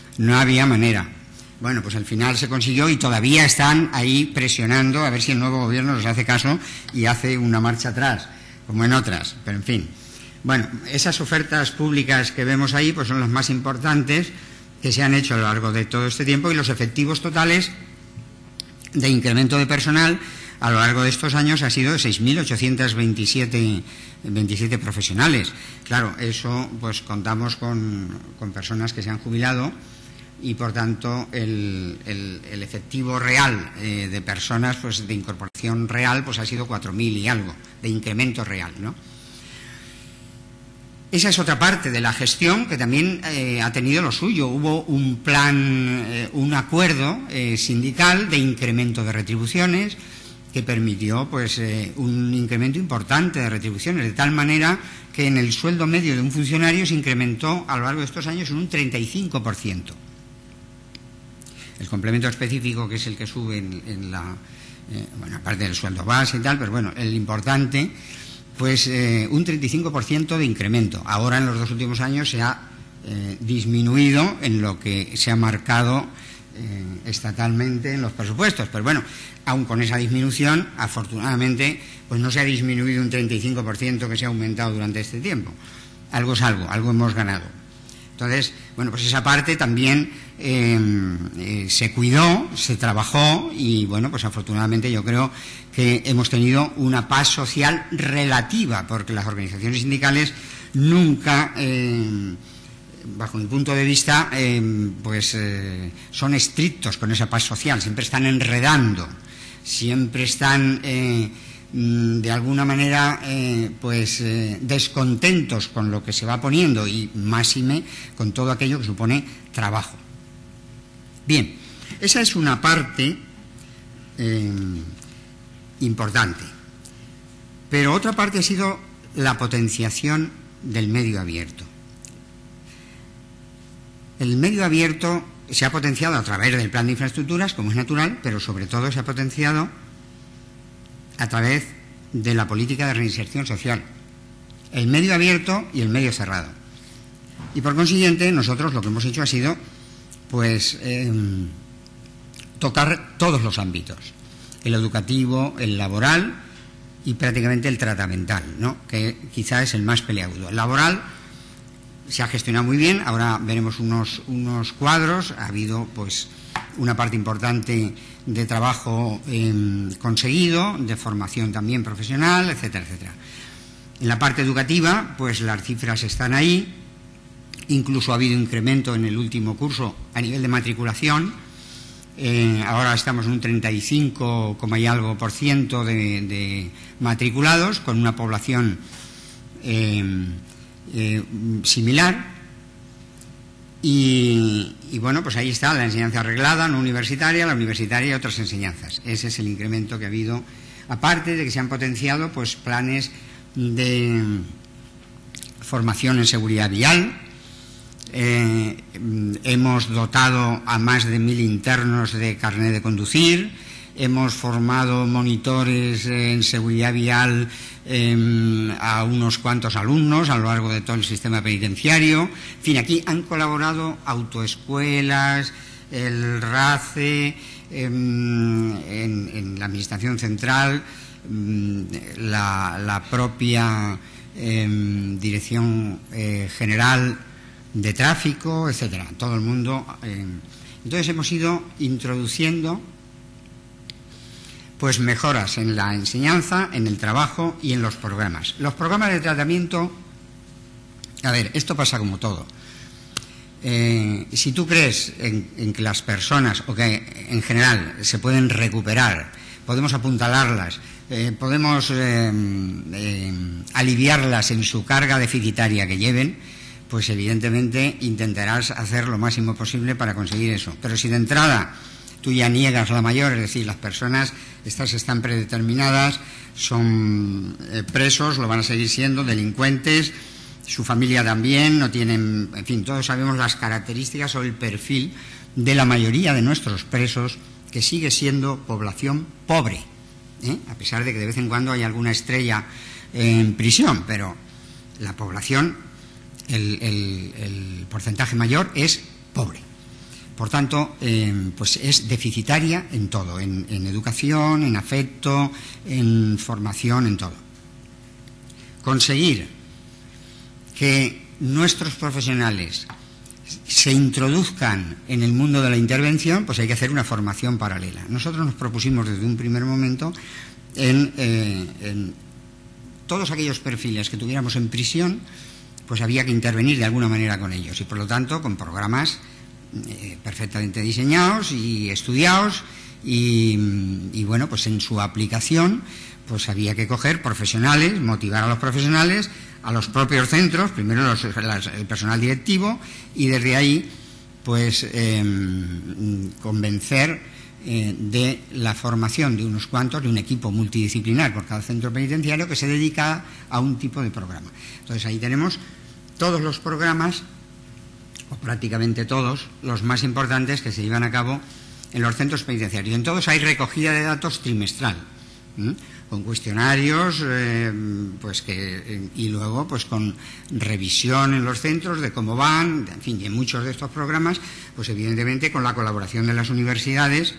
Bueno, pues al final se consiguió, y todavía están ahí presionando a ver si el nuevo gobierno les hace caso y hace una marcha atrás, como en otras, pero en fin. Bueno, esas ofertas públicas que vemos ahí pues son las más importantes que se han hecho a lo largo de todo este tiempo, y los efectivos totales de incremento de personal a lo largo de estos años ha sido de 6.827 profesionales. Claro, eso pues contamos con personas que se han jubilado, y por tanto el efectivo real de personas pues de incorporación real pues ha sido 4.000 y algo de incremento real, ¿no? Esa es otra parte de la gestión que también ha tenido lo suyo. Hubo un plan, un acuerdo sindical de incremento de retribuciones que permitió pues un incremento importante de retribuciones, de tal manera que en el sueldo medio de un funcionario se incrementó a lo largo de estos años en un 35%. El complemento específico, que es el que sube en la... bueno, aparte del sueldo base y tal, pero bueno, el importante, pues un 35% de incremento. Ahora, en los 2 últimos años, se ha disminuido en lo que se ha marcado estatalmente en los presupuestos. Pero bueno, aun con esa disminución, afortunadamente, pues no se ha disminuido un 35% que se ha aumentado durante este tiempo. Algo es algo, algo hemos ganado. Entonces, bueno, pues esa parte también se cuidó, se trabajó y, bueno, pues afortunadamente yo creo que hemos tenido una paz social relativa, porque las organizaciones sindicales nunca, bajo mi punto de vista, son estrictos con esa paz social, siempre están enredando, siempre están... de alguna manera descontentos con lo que se va poniendo y máxime con todo aquello que supone trabajo. Bien, esa es una parte importante, pero otra parte ha sido la potenciación del medio abierto. El medio abierto se ha potenciado a través del plan de infraestructuras, como es natural, pero sobre todo se ha potenciado a través de la política de reinserción social, el medio abierto y el medio cerrado. Y por consiguiente, nosotros lo que hemos hecho ha sido, tocar todos los ámbitos, el educativo, el laboral y prácticamente el tratamental, ¿no?, que quizá es el más peleagudo. El laboral se ha gestionado muy bien, ahora veremos unos cuadros, ha habido una parte importante de trabajo conseguido, de formación también profesional, etcétera, etcétera. En la parte educativa, pues las cifras están ahí, incluso ha habido incremento en el último curso a nivel de matriculación, ahora estamos en un 35, y algo por ciento de matriculados, con una población similar. Y bueno, pues ahí está la enseñanza reglada, no universitaria, la universitaria y otras enseñanzas. Ese es el incremento que ha habido, aparte de que se han potenciado planes de formación en seguridad vial. Hemos dotado a más de 1000 internos de carnet de conducir, hemos formado monitores en seguridad vial a unos cuantos alumnos a lo largo de todo el sistema penitenciario. En fin, aquí han colaborado autoescuelas, el RACE, en la Administración Central, la propia Dirección General de Tráfico, etcétera, todo el mundo. Entonces hemos ido introduciendo mejoras en la enseñanza, en el trabajo y en los programas. Los programas de tratamiento, a ver, esto pasa como todo. Si tú crees en que las personas, o que en general se pueden recuperar, podemos apuntalarlas, podemos aliviarlas en su carga deficitaria que lleven, pues evidentemente intentarás hacer lo máximo posible para conseguir eso. Pero si de entrada tú ya niegas la mayor, es decir, las personas estas están predeterminadas, son presos, lo van a seguir siendo, delincuentes, su familia también, no tienen, en fin, todos sabemos las características o el perfil de la mayoría de nuestros presos, que sigue siendo población pobre, a pesar de que de vez en cuando hay alguna estrella en prisión, pero la población, el porcentaje mayor es pobre. Por tanto, es deficitaria en todo, en educación, en afecto, en formación, en todo. Conseguir que nuestros profesionales se introduzcan en el mundo de la intervención, pues hay que hacer una formación paralela. Nosotros nos propusimos desde un primer momento en todos aquellos perfiles que tuviéramos en prisión, pues había que intervenir de alguna manera con ellos y, por lo tanto, con programas perfectamente diseñados y estudiados y bueno, pues en su aplicación pues había que coger profesionales, motivar a los profesionales, a los propios centros, primero el personal directivo, y desde ahí pues convencer de la formación de unos cuantos, de un equipo multidisciplinar por cada centro penitenciario que se dedica a un tipo de programa. Entonces ahí tenemos todos los programas, o prácticamente todos, los más importantes que se llevan a cabo en los centros penitenciarios. En todos hay recogida de datos trimestral, con cuestionarios, y luego pues con revisión en los centros de cómo van, en fin, y en muchos de estos programas, pues evidentemente con la colaboración de las universidades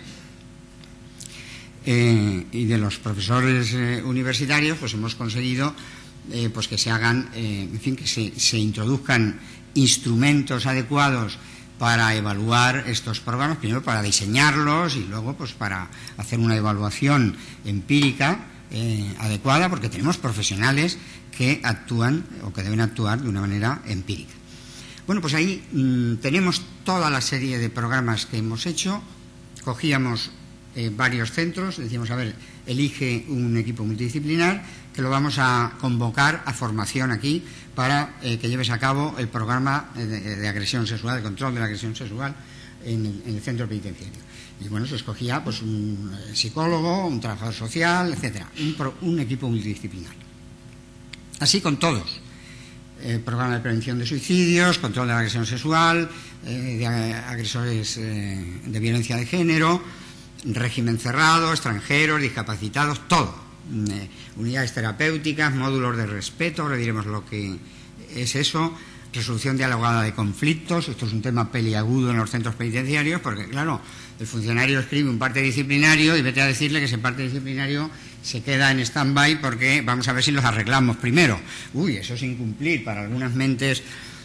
y de los profesores universitarios, pues hemos conseguido pues que se hagan, en fin, que se introduzcan instrumentos adecuados para evaluar estos programas, primero para diseñarlos y luego pues para hacer una evaluación empírica adecuada, porque tenemos profesionales que actúan o que deben actuar de una manera empírica. Bueno, pues ahí tenemos toda la serie de programas que hemos hecho. Cogíamos varios centros, decíamos, a ver, elige un equipo multidisciplinar que lo vamos a convocar a formación aquí para que lleves a cabo el programa de agresión sexual, de control de la agresión sexual en el centro penitenciario. Y bueno, se escogía pues un psicólogo, un trabajador social, etcétera, un equipo multidisciplinar. Así con todos. Programa de prevención de suicidios, control de la agresión sexual, de agresores de violencia de género, régimen cerrado, extranjeros, discapacitados, todo. Unidades terapéuticas, módulos de respeto, ahora diremos lo que es eso, resolución dialogada de conflictos. Esto es un tema peliagudo en los centros penitenciarios, porque claro, el funcionario escribe un parte disciplinario y vete a decirle que ese parte disciplinario se queda en stand-by porque vamos a ver si los arreglamos primero. Uy, eso es incumplir para algunas mentes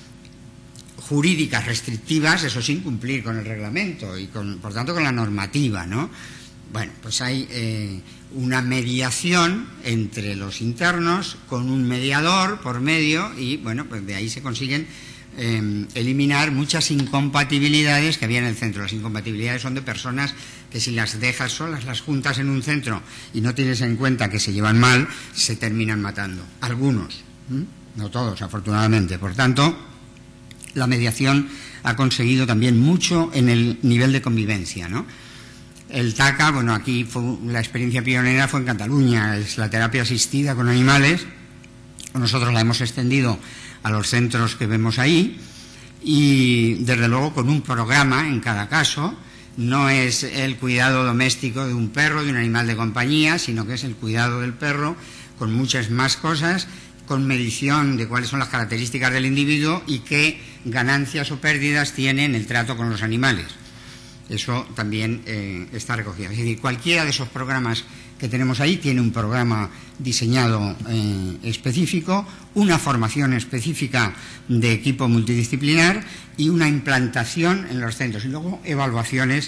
jurídicas restrictivas, eso es incumplir con el reglamento y por tanto con la normativa, ¿no? Bueno, pues hay una mediación entre los internos con un mediador por medio y bueno, pues de ahí se consiguen eliminar muchas incompatibilidades que había en el centro. Las incompatibilidades son de personas que si las dejas solas, las juntas en un centro y no tienes en cuenta que se llevan mal, se terminan matando. Algunos, no todos, afortunadamente. Por tanto, la mediación ha conseguido también mucho en el nivel de convivencia, ¿no? El TACA, bueno, aquí la experiencia pionera fue en Cataluña, es la terapia asistida con animales. Nosotros la hemos extendido a los centros que vemos ahí y desde luego con un programa en cada caso. No es el cuidado doméstico de un perro, de un animal de compañía, sino que es el cuidado del perro con muchas más cosas, con medición de cuáles son las características del individuo y qué ganancias o pérdidas tiene en el trato con los animales. Eso también está recogido. Es decir, cualquiera de esos programas que tenemos ahí tiene un programa diseñado específico, una formación específica de equipo multidisciplinar y una implantación en los centros y luego evaluaciones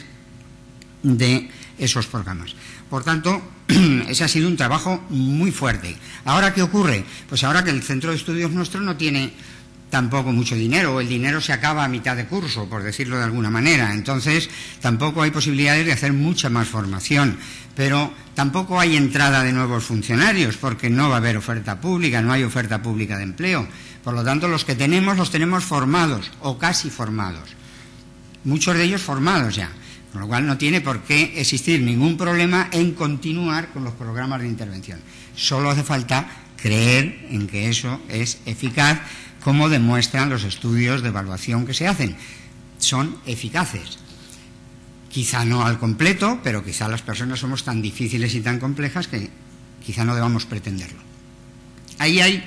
de esos programas. Por tanto, ese ha sido un trabajo muy fuerte. ¿Ahora qué ocurre? Pues ahora que el centro de estudios nuestro no tiene tampoco mucho dinero, o el dinero se acaba a mitad de curso, por decirlo de alguna manera. Entonces, tampoco hay posibilidades de hacer mucha más formación, pero tampoco hay entrada de nuevos funcionarios, porque no va a haber oferta pública, no hay oferta pública de empleo. Por lo tanto, los que tenemos, los tenemos formados, o casi formados. Muchos de ellos formados ya, con lo cual no tiene por qué existir ningún problema en continuar con los programas de intervención. Solo hace falta creer en que eso es eficaz, como demuestran los estudios de evaluación que se hacen. Son eficaces. Quizá no al completo, pero quizá las personas somos tan difíciles y tan complejas que quizá no debamos pretenderlo. Ahí hay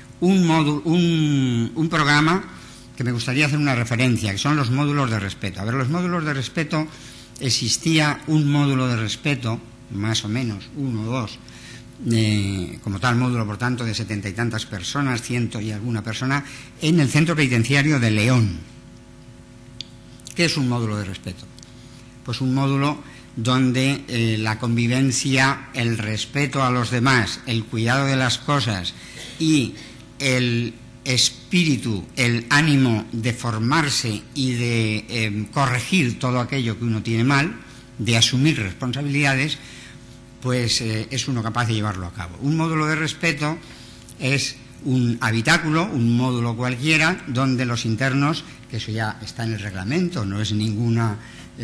un programa que me gustaría hacer una referencia, que son los módulos de respeto. A ver, los módulos de respeto, existía un módulo de respeto, más o menos, 1 o 2, como tal módulo, por tanto, de 70 y tantas personas, 100 y alguna persona, en el centro penitenciario de León. ¿Qué es un módulo de respeto? Pues un módulo donde la convivencia, el respeto a los demás, el cuidado de las cosas y el espíritu, el ánimo de formarse y de corregir todo aquello que uno tiene mal, de asumir responsabilidades, pues es uno capaz de llevarlo a cabo. Un módulo de respeto es un habitáculo, un módulo cualquiera, donde los internos, que eso ya está en el reglamento, no es ninguna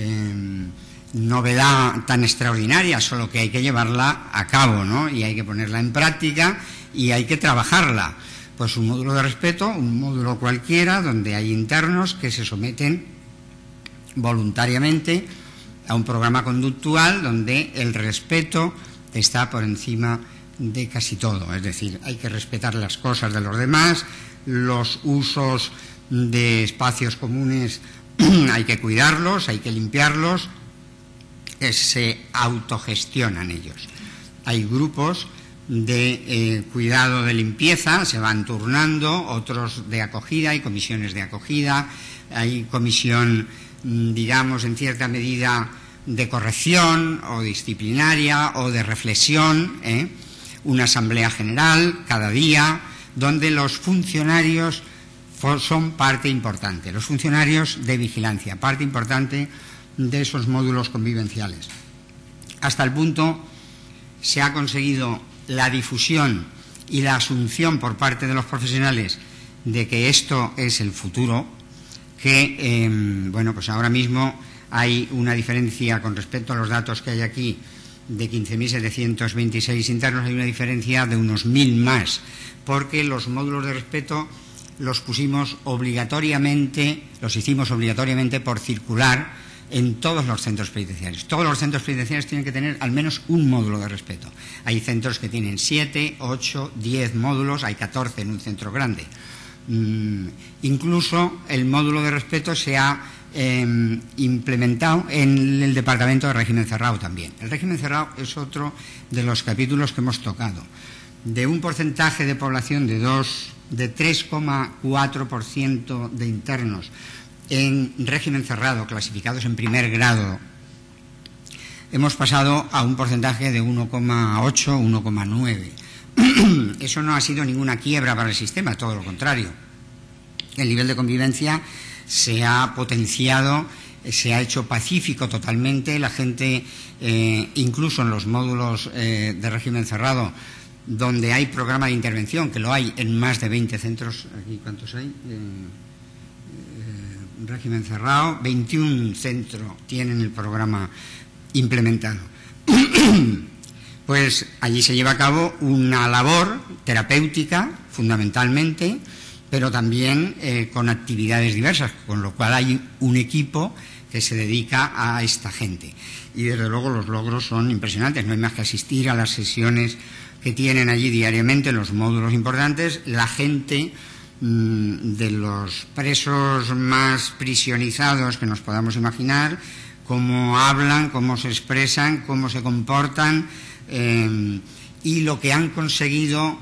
novedad tan extraordinaria, solo que hay que llevarla a cabo, ¿no? Y hay que ponerla en práctica y hay que trabajarla. Pues un módulo de respeto, un módulo cualquiera, donde hay internos que se someten voluntariamente a un programa conductual donde el respeto está por encima de casi todo. Es decir, hay que respetar las cosas de los demás, los usos de espacios comunes hay que cuidarlos, hay que limpiarlos, se autogestionan ellos. Hay grupos de cuidado de limpieza, se van turnando, otros de acogida, hay comisiones de acogida, hay comisión, digamos, en cierta medida de corrección o disciplinaria o de reflexión, una asamblea general cada día, donde los funcionarios son parte importante, los funcionarios de vigilancia, parte importante de esos módulos convivenciales. Hasta el punto se ha conseguido la difusión y la asunción por parte de los profesionales de que esto es el futuro, que, bueno, pues ahora mismo hay una diferencia con respecto a los datos que hay aquí de 15.726 internos, hay una diferencia de unos 1.000 más, porque los módulos de respeto los pusimos obligatoriamente, los hicimos obligatoriamente por circular en todos los centros penitenciarios. Todos los centros penitenciarios tienen que tener al menos un módulo de respeto. Hay centros que tienen 7, 8, 10 módulos, hay 14 en un centro grande. Incluso el módulo de respeto se ha implementado en el Departamento de Régimen Cerrado también. El régimen cerrado es otro de los capítulos que hemos tocado. De un porcentaje de población de 3,4% de internos en régimen cerrado, clasificados en primer grado, hemos pasado a un porcentaje de 1,8, 1,9. Eso no ha sido ninguna quiebra para el sistema, todo lo contrario. El nivel de convivencia se ha potenciado, se ha hecho pacífico totalmente. La gente, incluso en los módulos de régimen cerrado, donde hay programa de intervención, que lo hay en más de 20 centros, aquí ¿cuántos hay? Régimen cerrado, 21 centros tienen el programa implementado. Pues allí se lleva a cabo una labor terapéutica, fundamentalmente, pero también con actividades diversas, con lo cual hay un equipo que se dedica a esta gente. Y desde luego los logros son impresionantes, no hay más que asistir a las sesiones que tienen allí diariamente, los módulos importantes. La gente de los presos más prisionizados que nos podamos imaginar, cómo hablan, cómo se expresan, cómo se comportan, y lo que han conseguido,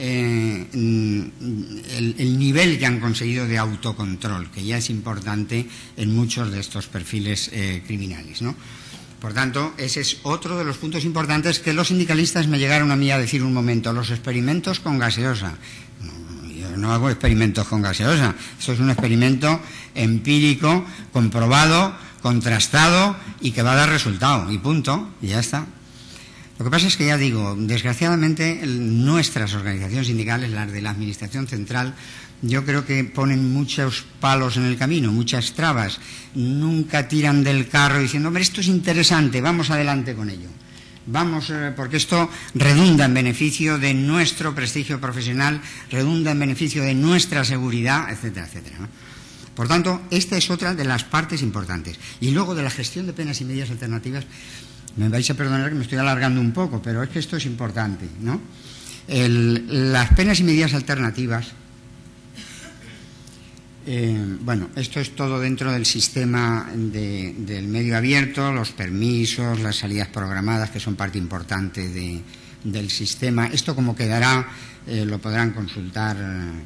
el nivel que han conseguido de autocontrol, que ya es importante en muchos de estos perfiles criminales, ¿no? Por tanto, ese es otro de los puntos importantes que los sindicalistas me llegaron a mí a decir un momento: los experimentos con gaseosa. Yo no hago experimentos con gaseosa, eso es un experimento empírico, comprobado, contrastado y que va a dar resultado, y punto, y ya está. Lo que pasa es que, ya digo, desgraciadamente nuestras organizaciones sindicales, las de la Administración Central, yo creo que ponen muchos palos en el camino, muchas trabas, nunca tiran del carro diciendo: hombre, esto es interesante, vamos adelante con ello. Vamos, porque esto redunda en beneficio de nuestro prestigio profesional, redunda en beneficio de nuestra seguridad, etcétera, etcétera, ¿no? Por tanto, esta es otra de las partes importantes. Y luego, de la gestión de penas y medidas alternativas, me vais a perdonar que me estoy alargando un poco, pero es que esto es importante, ¿no? Las penas y medidas alternativas, bueno, esto es todo dentro del sistema del medio abierto, los permisos, las salidas programadas, que son parte importante del sistema. Esto, como quedará, lo podrán consultar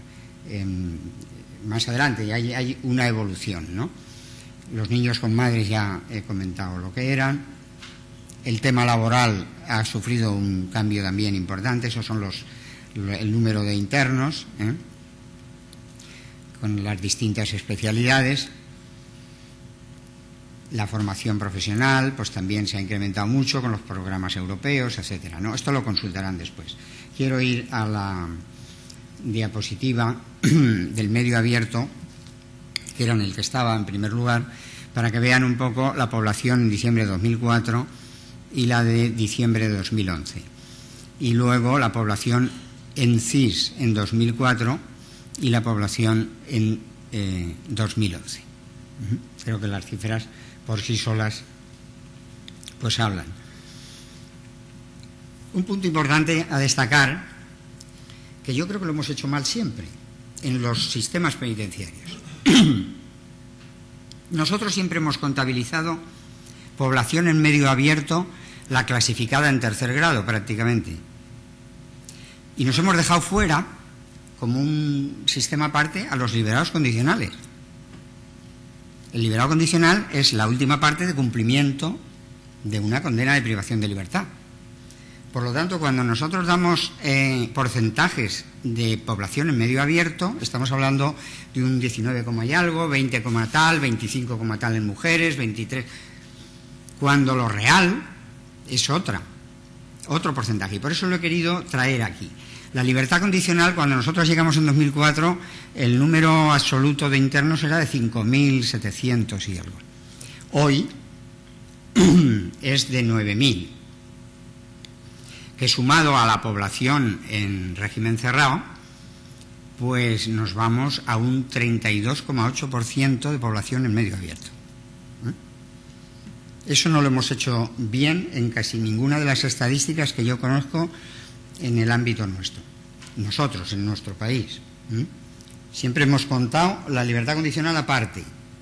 más adelante, y hay una evolución, ¿no? Los niños con madres ya he comentado lo que eran. El tema laboral ha sufrido un cambio también importante, esos son el número de internos, con las distintas especialidades. La formación profesional, pues también se ha incrementado mucho con los programas europeos, etcétera, ¿no? Esto lo consultarán después. Quiero ir a la diapositiva del medio abierto, que era en el que estaba en primer lugar, para que vean un poco la población en diciembre de 2004 y la de diciembre de 2011. Y luego la población en CIS en 2004 y la población en 2011. Creo que las cifras por sí solas pues hablan. Un punto importante a destacar, que yo creo que lo hemos hecho mal siempre, en los sistemas penitenciarios. Nosotros siempre hemos contabilizado población en medio abierto, la clasificada en tercer grado prácticamente. Y nos hemos dejado fuera, como un sistema aparte, a los liberados condicionales. El liberado condicional es la última parte de cumplimiento de una condena de privación de libertad. Por lo tanto, cuando nosotros damos porcentajes de población en medio abierto, estamos hablando de un 19, y algo, 20, tal, 25, tal en mujeres, 23, cuando lo real es otro porcentaje. Y por eso lo he querido traer aquí. La libertad condicional, cuando nosotros llegamos en 2004, el número absoluto de internos era de 5.700 y algo. Hoy es de 9.000, que sumado a la población en régimen cerrado, pues nos vamos a un 32,8% de población en medio abierto. Eso no lo hemos hecho bien en casi ninguna de las estadísticas que yo conozco en el ámbito nuestro. Nosotros, en nuestro país. Siempre hemos contado la libertad condicional aparte.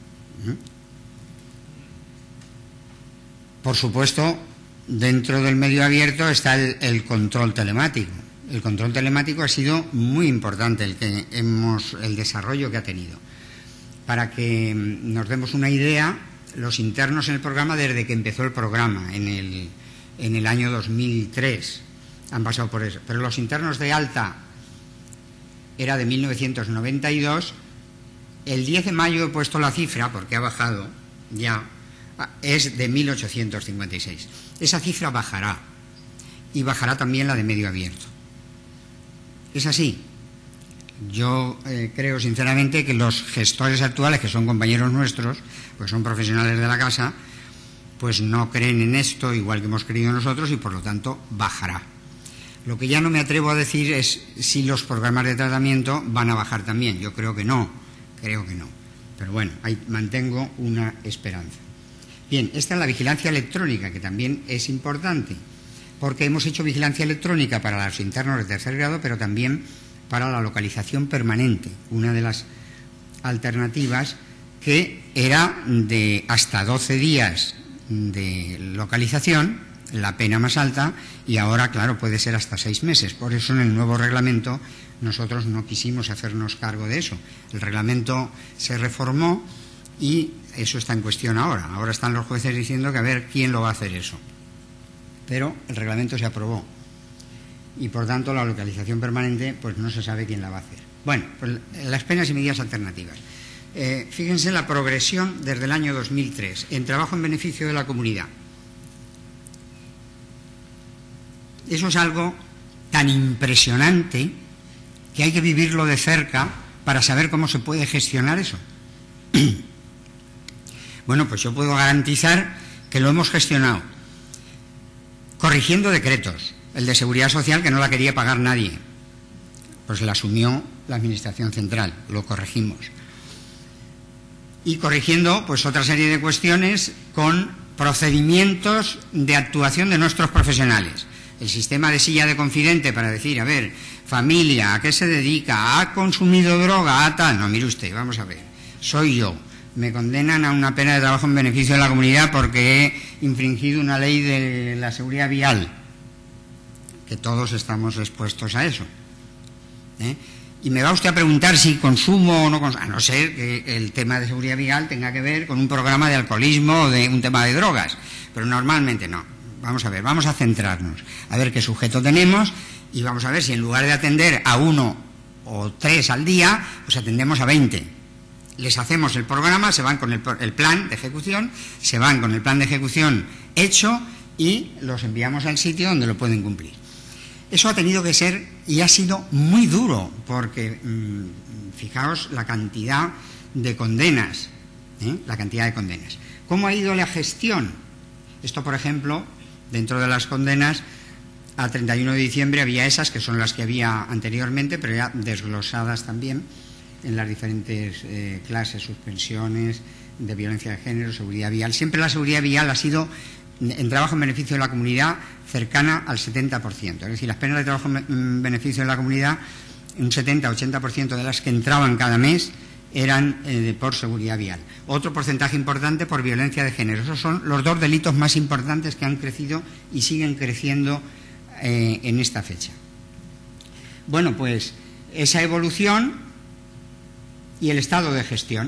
Por supuesto, dentro del medio abierto está el control telemático. El control telemático ha sido muy importante el desarrollo que ha tenido. Para que nos demos una idea, los internos en el programa, desde que empezó el programa, en el año 2003, han pasado por eso. Pero los internos de alta era de 1992. El 10 de mayo he puesto la cifra, porque ha bajado ya, es de 1856. Esa cifra bajará, y bajará también la de medio abierto. Es así. Yo creo sinceramente que los gestores actuales, que son compañeros nuestros, pues son profesionales de la casa, pues no creen en esto igual que hemos creído nosotros, y por lo tanto bajará. Lo que ya no me atrevo a decir es si los programas de tratamiento van a bajar también. Yo creo que no. Pero bueno, ahí mantengo una esperanza. Bien, esta es la vigilancia electrónica, que también es importante, porque hemos hecho vigilancia electrónica para los internos de tercer grado, pero también para la localización permanente, una de las alternativas, que era de hasta 12 días de localización, la pena más alta, y ahora, claro, puede ser hasta 6 meses. Por eso en el nuevo reglamento nosotros no quisimos hacernos cargo de eso. El reglamento se reformó y eso está en cuestión ahora. Ahora están los jueces diciendo que a ver quién lo va a hacer eso. Pero el reglamento se aprobó y por tanto la localización permanente pues no se sabe quién la va a hacer. Bueno, pues las penas y medidas alternativas. Fíjense la progresión desde el año 2003 en trabajo en beneficio de la comunidad. Eso es algo tan impresionante que hay que vivirlo de cerca para saber cómo se puede gestionar eso. Bueno, pues yo puedo garantizar que lo hemos gestionado corrigiendo decretos. El de Seguridad Social, que no la quería pagar nadie, pues la asumió la Administración Central, lo corregimos. Y corrigiendo pues otra serie de cuestiones con procedimientos de actuación de nuestros profesionales. El sistema de silla de confidente para decir, a ver, familia, ¿a qué se dedica? ¿Ha consumido droga? ¿A tal? No, mire usted, vamos a ver, soy yo. Me condenan a una pena de trabajo en beneficio de la comunidad porque he infringido una ley de la seguridad vial, que todos estamos expuestos a eso. Y me va usted a preguntar si consumo o no consumo, a no ser que el tema de seguridad vial tenga que ver con un programa de alcoholismo o de un tema de drogas, pero normalmente no. Vamos a ver, vamos a centrarnos, a ver qué sujeto tenemos y vamos a ver si en lugar de atender a 1 o 3 al día, pues atendemos a 20. Les hacemos el programa, se van con el plan de ejecución, se van con el plan de ejecución hecho y los enviamos al sitio donde lo pueden cumplir. Eso ha tenido que ser y ha sido muy duro porque fijaos la cantidad de condenas, la cantidad de condenas. ¿Cómo ha ido la gestión? Esto, por ejemplo, dentro de las condenas, a 31 de diciembre había esas que son las que había anteriormente, pero ya desglosadas también en las diferentes clases, suspensiones de violencia de género, seguridad vial. Siempre la seguridad vial ha sido en trabajo en beneficio de la comunidad cercana al 70%. Es decir, las penas de trabajo en beneficio de la comunidad, un 70-80% de las que entraban cada mes eran por seguridad vial. Otro porcentaje importante por violencia de género. Esos son los dos delitos más importantes que han crecido y siguen creciendo en esta fecha. Bueno, pues esa evolución y el estado de gestión.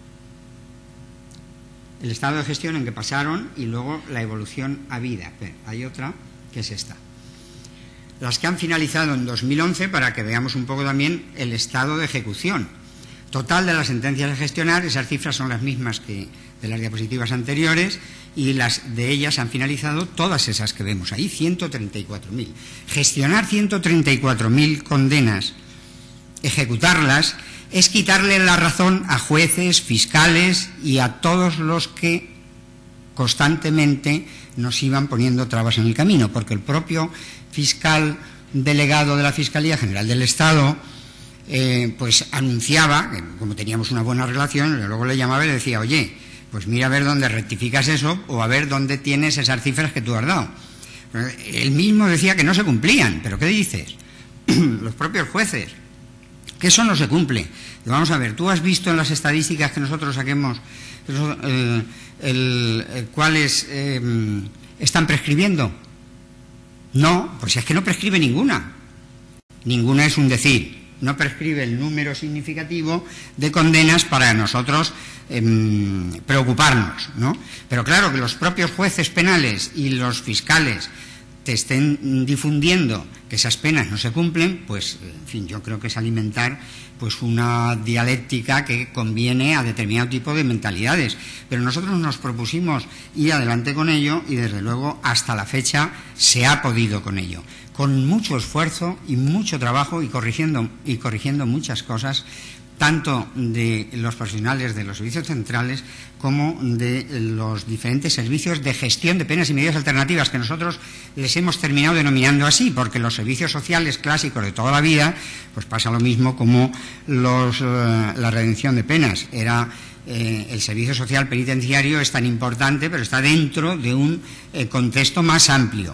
El estado de gestión en que pasaron y luego la evolución a vida. Hay otra que es esta. Las que han finalizado en 2011, para que veamos un poco también el estado de ejecución total de las sentencias a gestionar. Esas cifras son las mismas que de las diapositivas anteriores y las de ellas han finalizado todas esas que vemos ahí, 134.000. Gestionar 134.000 condenas, ejecutarlas, es quitarle la razón a jueces, fiscales y a todos los que constantemente nos iban poniendo trabas en el camino, porque el propio fiscal delegado de la Fiscalía General del Estado pues anunciaba, como teníamos una buena relación, luego le llamaba y le decía, oye, pues mira a ver dónde rectificas eso o a ver dónde tienes esas cifras que tú has dado. Él mismo decía que no se cumplían, pero ¿qué dices? Los propios jueces, que eso no se cumple. Vamos a ver, tú has visto en las estadísticas que nosotros saquemos cuáles están prescribiendo. No, pues es que no prescribe ninguna. Ninguna es un decir. No prescribe el número significativo de condenas para nosotros preocuparnos, ¿no? Pero claro, que los propios jueces penales y los fiscales te estén difundiendo que esas penas no se cumplen, pues, en fin, yo creo que es alimentar pues una dialéctica que conviene a determinado tipo de mentalidades. Pero nosotros nos propusimos ir adelante con ello y, desde luego, hasta la fecha se ha podido con ello, con mucho esfuerzo y mucho trabajo y corrigiendo muchas cosas, tanto de los profesionales de los servicios centrales como de los diferentes servicios de gestión de penas y medidas alternativas, que nosotros les hemos terminado denominando así, porque los servicios sociales clásicos de toda la vida, pues pasa lo mismo como la redención de penas. El servicio social penitenciario es tan importante, pero está dentro de un contexto más amplio.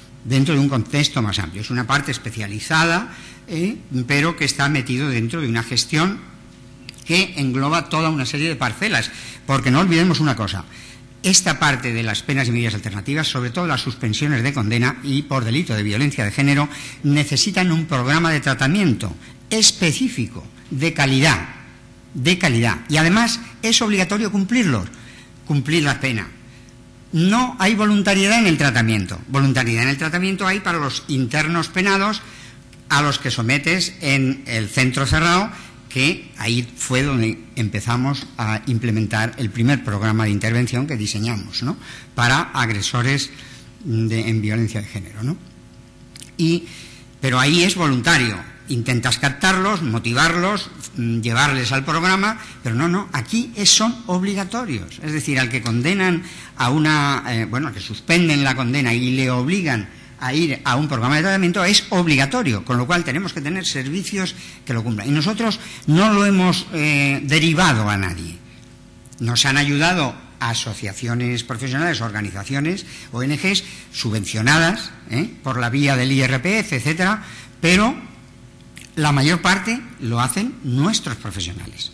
Es una parte especializada, pero que está metido dentro de una gestión que engloba toda una serie de parcelas. Porque no olvidemos una cosa, esta parte de las penas y medidas alternativas, sobre todo las suspensiones de condena y por delito de violencia de género, necesitan un programa de tratamiento específico, de calidad, y además es obligatorio cumplir la pena. No hay voluntariedad en el tratamiento. Voluntariedad en el tratamiento hay para los internos penados, a los que sometes en el centro cerrado, que ahí fue donde empezamos a implementar el primer programa de intervención que diseñamos, ¿no?, para agresores en violencia de género, ¿no? Pero ahí es voluntario. Intentas captarlos, motivarlos, llevarles al programa, pero no, aquí son obligatorios. Es decir, al que condenan al que suspenden la condena y le obligan a ir a un programa de tratamiento, es obligatorio, con lo cual tenemos que tener servicios que lo cumplan. Y nosotros no lo hemos derivado a nadie. Nos han ayudado asociaciones profesionales, organizaciones, ONGs, subvencionadas por la vía del IRPF, etcétera, pero la mayor parte lo hacen nuestros profesionales,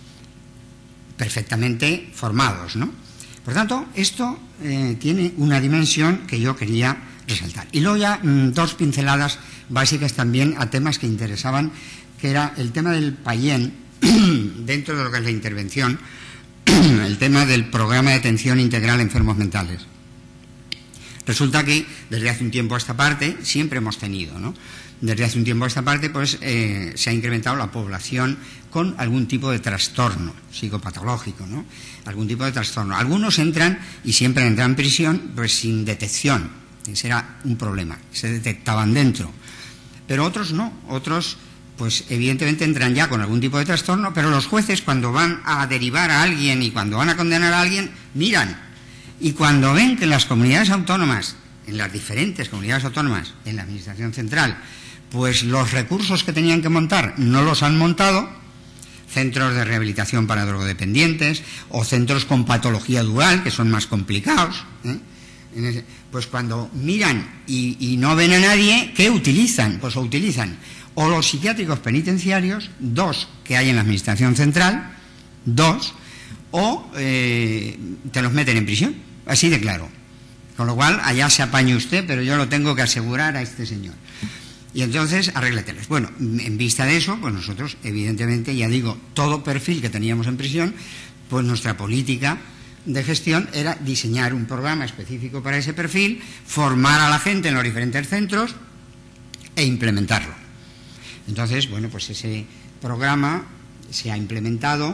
perfectamente formados, ¿no? Por tanto, esto tiene una dimensión que yo quería resaltar. Y luego ya dos pinceladas básicas también a temas que interesaban, que era el tema del PAIEN, dentro de lo que es la intervención, el tema del programa de atención integral a enfermos mentales. Resulta que desde hace un tiempo a esta parte, siempre hemos tenido, ¿no?, desde hace un tiempo a esta parte, pues se ha incrementado la población con algún tipo de trastorno psicopatológico, ¿no? Algún tipo de trastorno. Algunos entran y siempre entran en prisión, pues sin detección. Ese era un problema, se detectaban dentro. Pero otros no, otros pues evidentemente entran ya con algún tipo de trastorno, pero los jueces, cuando van a derivar a alguien y cuando van a condenar a alguien, miran. Y cuando ven que en las comunidades autónomas, en las diferentes comunidades autónomas, en la Administración Central, pues los recursos que tenían que montar no los han montado, centros de rehabilitación para drogodependientes o centros con patología dual, que son más complicados, Pues cuando miran y no ven a nadie, ¿qué utilizan? Pues o utilizan o los psiquiátricos penitenciarios, 2 que hay en la Administración Central, 2, o te los meten en prisión, así de claro. Con lo cual, allá se apañe usted, pero yo lo tengo que asegurar a este señor. Y entonces, arréglateles. Bueno, en vista de eso, pues nosotros, evidentemente, ya digo, todo perfil que teníamos en prisión, pues nuestra política de gestión era diseñar un programa específico para ese perfil, formar a la gente en los diferentes centros e implementarlo. Entonces, bueno, pues ese programa se ha implementado,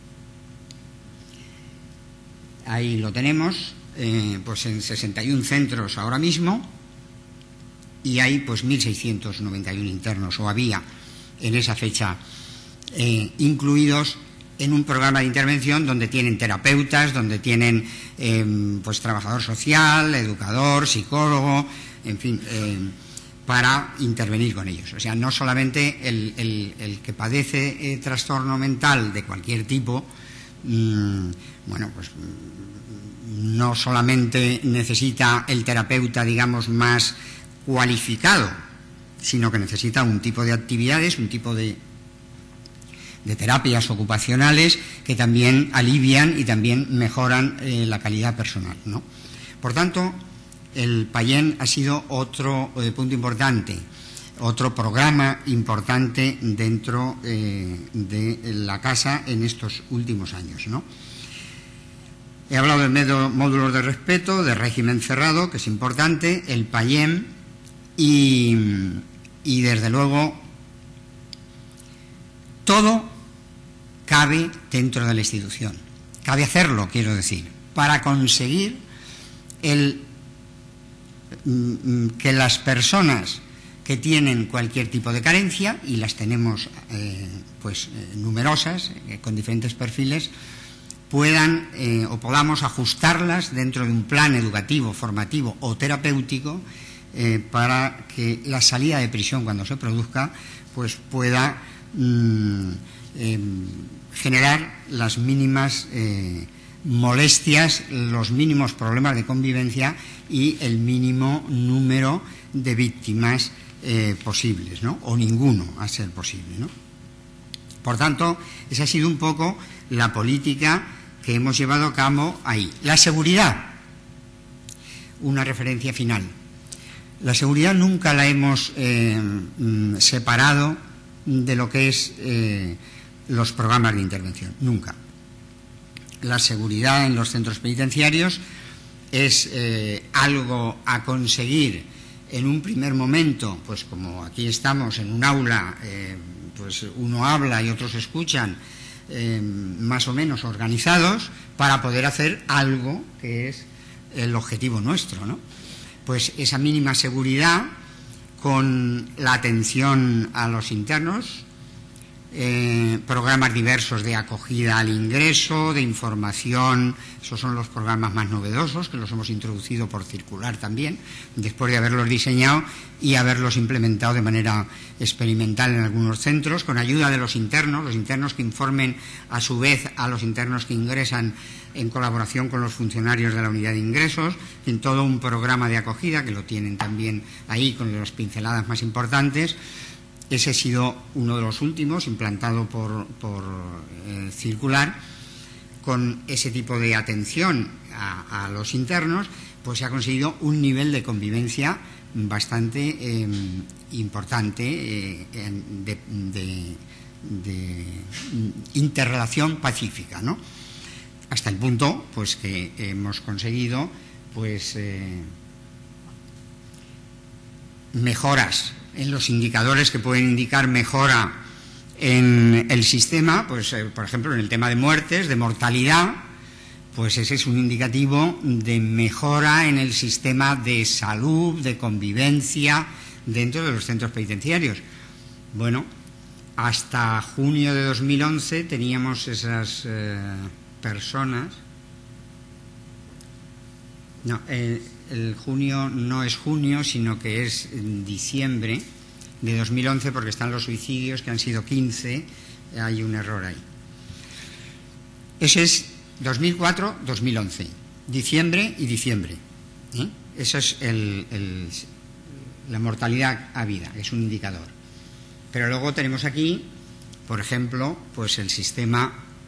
ahí lo tenemos, pues en 61 centros ahora mismo, y hay pues 1.691 internos, o había en esa fecha, incluidos en un programa de intervención donde tienen terapeutas, donde tienen pues trabajador social, educador, psicólogo, en fin, para intervenir con ellos. O sea, no solamente el que padece trastorno mental de cualquier tipo, bueno, pues no solamente necesita el terapeuta, digamos, más cualificado, sino que necesita un tipo de actividades, un tipo de terapias ocupacionales que también alivian y también mejoran la calidad personal, ¿no? Por tanto, el Payén ha sido otro punto importante, otro programa importante dentro de la casa en estos últimos años, ¿no? He hablado de módulos de respeto, de régimen cerrado, que es importante, el Payén y desde luego todo cabe dentro de la institución. Cabe hacerlo, quiero decir, para conseguir que las personas que tienen cualquier tipo de carencia, y las tenemos pues numerosas, con diferentes perfiles, puedan o podamos ajustarlas dentro de un plan educativo, formativo o terapéutico para que la salida de prisión, cuando se produzca, pues pueda generar las mínimas molestias, los mínimos problemas de convivencia y el mínimo número de víctimas posibles, ¿no? O ninguno a ser posible, ¿no? Por tanto, esa ha sido un poco la política que hemos llevado a cabo ahí. La seguridad, una referencia final. La seguridad nunca la hemos separado de lo que es los programas de intervención, nunca. La seguridad en los centros penitenciarios es algo a conseguir en un primer momento, pues como aquí estamos en un aula, pues uno habla y otros escuchan, más o menos organizados, para poder hacer algo que es el objetivo nuestro, ¿no? Pues esa mínima seguridad con la atención a los internos, programas diversos de acogida al ingreso, de información. Esos son los programas más novedosos, que los hemos introducido por circular también, después de haberlos diseñado y haberlos implementado de manera experimental en algunos centros, con ayuda de los internos que informen a su vez a los internos que ingresan en colaboración con los funcionarios de la unidad de ingresos, en todo un programa de acogida que lo tienen también ahí con las pinceladas más importantes. Ese ha sido uno de los últimos, implantado por circular. Con ese tipo de atención a los internos, pues se ha conseguido un nivel de convivencia bastante importante, de interrelación pacífica, ¿no? Hasta el punto, pues, que hemos conseguido, pues, mejoras en los indicadores que pueden indicar mejora en el sistema, pues por ejemplo en el tema de muertes, de mortalidad, pues ese es un indicativo de mejora en el sistema de salud, de convivencia dentro de los centros penitenciarios. Bueno, hasta junio de 2011 teníamos esas personas. No, el junio no es junio, sino que es diciembre de 2011, porque están los suicidios, que han sido 15, hay un error ahí. Ese es 2004-2011, diciembre y diciembre. Eso es la mortalidad a vida, es un indicador. Pero luego tenemos aquí, por ejemplo, pues el sistema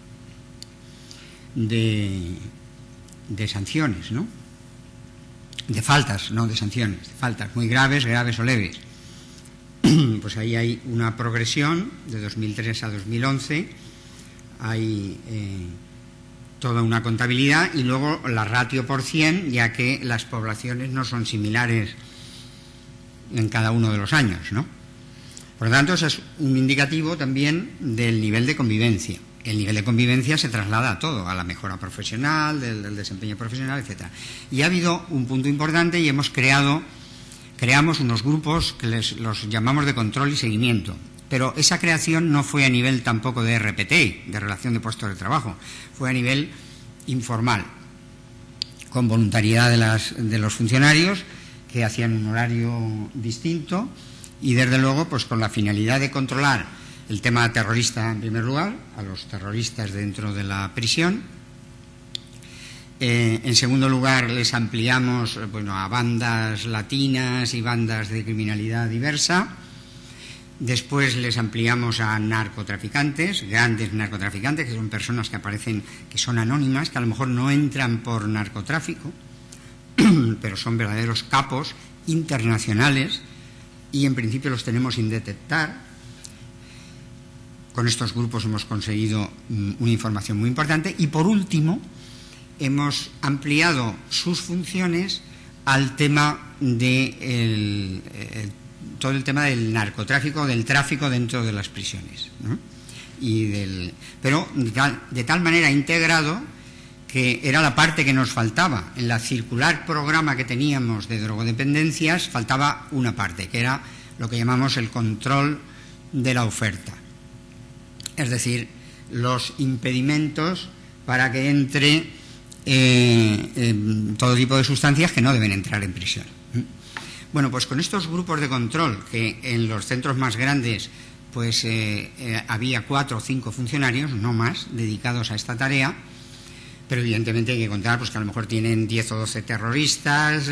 de sanciones, ¿no? De faltas, no de sanciones, de faltas muy graves, graves o leves. Pues ahí hay una progresión de 2003 a 2011, hay toda una contabilidad y luego la ratio por 100, ya que las poblaciones no son similares en cada uno de los años, ¿no? Por lo tanto, eso es un indicativo también del nivel de convivencia. El nivel de convivencia se traslada a todo, a la mejora profesional, del desempeño profesional, etcétera. Y ha habido un punto importante y creamos unos grupos que los llamamos de control y seguimiento. Pero esa creación no fue a nivel tampoco de RPT, de relación de puestos de trabajo, fue a nivel informal, con voluntariedad de los funcionarios que hacían un horario distinto y desde luego pues con la finalidad de controlar el tema terrorista en primer lugar, a los terroristas dentro de la prisión. En segundo lugar, les ampliamos a bandas latinas y bandas de criminalidad diversa. Después les ampliamos a narcotraficantes, grandes narcotraficantes, que son personas que aparecen, que son anónimas, que a lo mejor no entran por narcotráfico, pero son verdaderos capos internacionales y en principio los tenemos sin detectar. Con estos grupos hemos conseguido una información muy importante y por último hemos ampliado sus funciones al tema de todo el tema del narcotráfico, del tráfico dentro de las prisiones, ¿no? Pero de tal manera integrado que era la parte que nos faltaba. En la circular programa que teníamos de drogodependencias faltaba una parte, que era lo que llamamos el control de la oferta. Es decir, los impedimentos para que entre todo tipo de sustancias que no deben entrar en prisión. Bueno, pues con estos grupos de control, que en los centros más grandes pues había 4 o 5 funcionarios, no más, dedicados a esta tarea, pero evidentemente hay que contar pues que a lo mejor tienen 10 o 12 terroristas,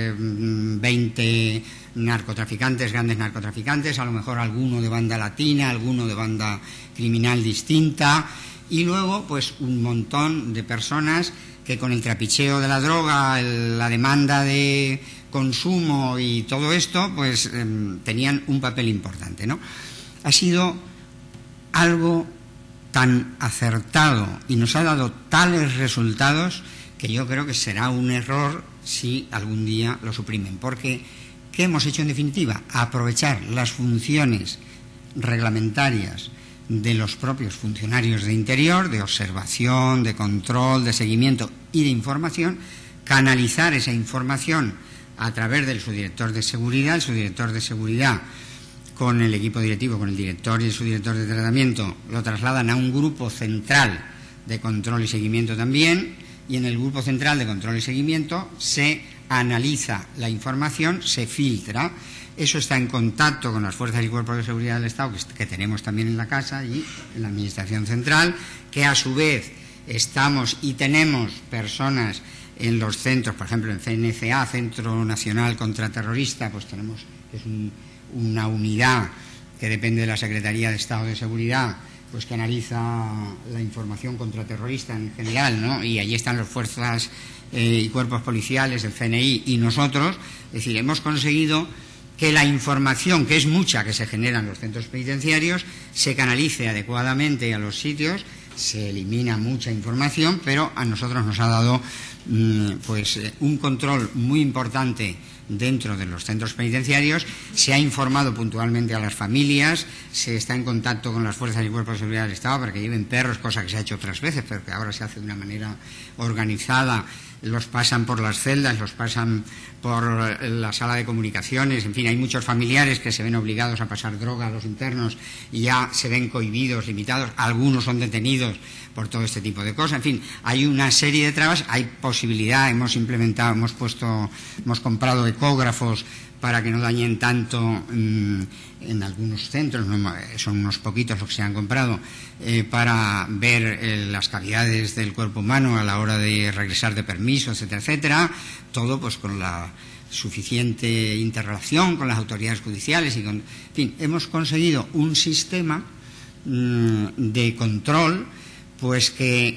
20 narcotraficantes, grandes narcotraficantes, a lo mejor alguno de banda latina, alguno de banda criminal distinta, y luego pues un montón de personas que con el trapicheo de la droga, la demanda de consumo y todo esto, pues tenían un papel importante, ¿no? Ha sido algo tan acertado y nos ha dado tales resultados que yo creo que será un error si algún día lo suprimen, porque ¿qué hemos hecho en definitiva? Aprovechar las funciones reglamentarias de los propios funcionarios de interior, de observación, de control, de seguimiento y de información, canalizar esa información a través del subdirector de seguridad. El subdirector de seguridad con el equipo directivo, con el director y el subdirector de tratamiento, lo trasladan a un grupo central de control y seguimiento también, y en el grupo central de control y seguimiento se analiza la información, se filtra. Eso está en contacto con las fuerzas y cuerpos de seguridad del Estado que tenemos también en la casa y en la Administración Central, que a su vez estamos y tenemos personas en los centros, por ejemplo en CNCA, Centro Nacional Contraterrorista, pues tenemos, que es una unidad que depende de la Secretaría de Estado de Seguridad, pues que analiza la información contraterrorista en general, ¿no? Y allí están las fuerzas y cuerpos policiales, el CNI y nosotros. Es decir, hemos conseguido que la información, que es mucha, que se genera en los centros penitenciarios, se canalice adecuadamente a los sitios. Se elimina mucha información, pero a nosotros nos ha dado un control muy importante dentro de los centros penitenciarios. Se ha informado puntualmente a las familias, se está en contacto con las fuerzas y cuerpos de seguridad del Estado para que lleven perros, cosa que se ha hecho otras veces, pero que ahora se hace de una manera organizada. Los pasan por las celdas, los pasan por la sala de comunicaciones, en fin, hay muchos familiares que se ven obligados a pasar droga a los internos y ya se ven cohibidos, limitados, algunos son detenidos por todo este tipo de cosas, en fin, hay una serie de trabas, hay posibilidad, hemos implementado, hemos comprado ecógrafos para que no dañen tanto en algunos centros, son unos poquitos los que se han comprado, para ver las cavidades del cuerpo humano a la hora de regresar de permiso compromiso, etcétera, etcétera, todo pues con la suficiente interrelación con las autoridades judiciales y con, en fin, hemos conseguido un sistema de control pues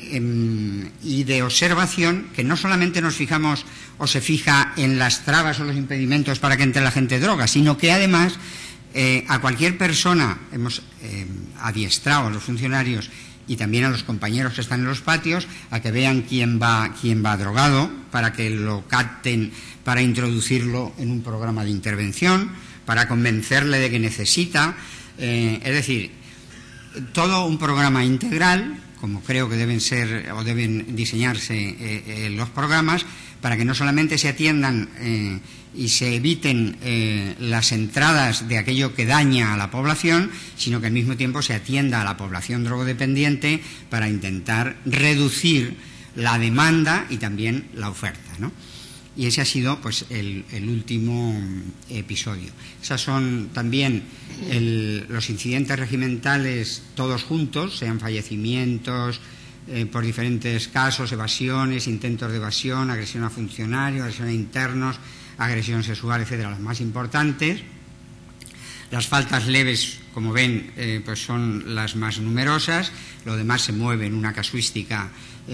y de observación que no solamente nos fijamos o se fija en las trabas o los impedimentos para que entre la gente droga, sino que además a cualquier persona hemos adiestrado a los funcionarios y también a los compañeros que están en los patios a que vean quién va drogado, para que lo capten, para introducirlo en un programa de intervención, para convencerle de que necesita, es decir, todo un programa integral, como creo que deben ser o deben diseñarse los programas, para que no solamente se atiendan y se eviten las entradas de aquello que daña a la población, sino que al mismo tiempo se atienda a la población drogodependiente para intentar reducir la demanda y también la oferta, ¿no? Y ese ha sido pues el último episodio. Esos son también los incidentes regimentales todos juntos, sean fallecimientos por diferentes casos, evasiones, intentos de evasión, agresión a funcionarios, agresión a internos, agresión sexual, etcétera, las más importantes. Las faltas leves, como ven, pues son las más numerosas. Lo demás se mueve en una casuística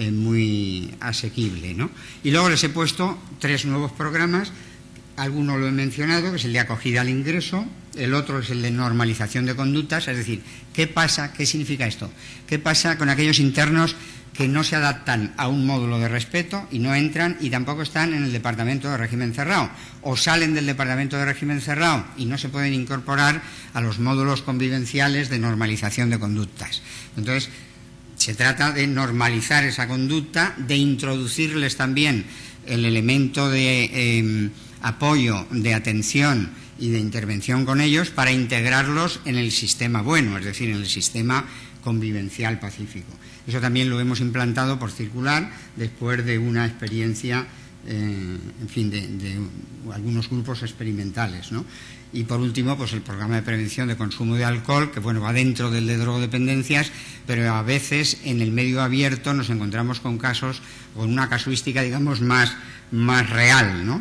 muy asequible, ¿no? Y luego les he puesto 3 nuevos programas. Alguno lo he mencionado, que es el de acogida al ingreso. El otro es el de normalización de conductas. Es decir, ¿qué pasa? ¿Qué significa esto? ¿Qué pasa con aquellos internos que no se adaptan a un módulo de respeto y no entran y tampoco están en el departamento de régimen cerrado, o salen del departamento de régimen cerrado y no se pueden incorporar a los módulos convivenciales de normalización de conductas? Entonces, se trata de normalizar esa conducta, de introducirles también el elemento de apoyo, de atención y de intervención con ellos para integrarlos en el sistema bueno, es decir, en el sistema convivencial pacífico. Eso también lo hemos implantado por circular después de una experiencia, en fin, de algunos grupos experimentales, ¿no? Y por último, pues el programa de prevención de consumo de alcohol, que bueno, va dentro del de drogodependencias, pero a veces en el medio abierto nos encontramos con casos, con una casuística, digamos, más real, ¿no?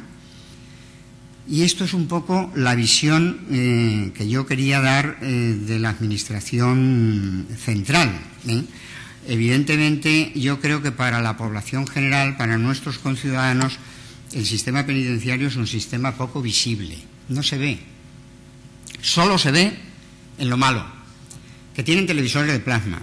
Y esto es un poco la visión que yo quería dar de la administración central, ¿eh? Evidentemente, yo creo que para la población general, para nuestros conciudadanos, el sistema penitenciario es un sistema poco visible. No se ve. Solo se ve en lo malo. Que tienen televisores de plasma,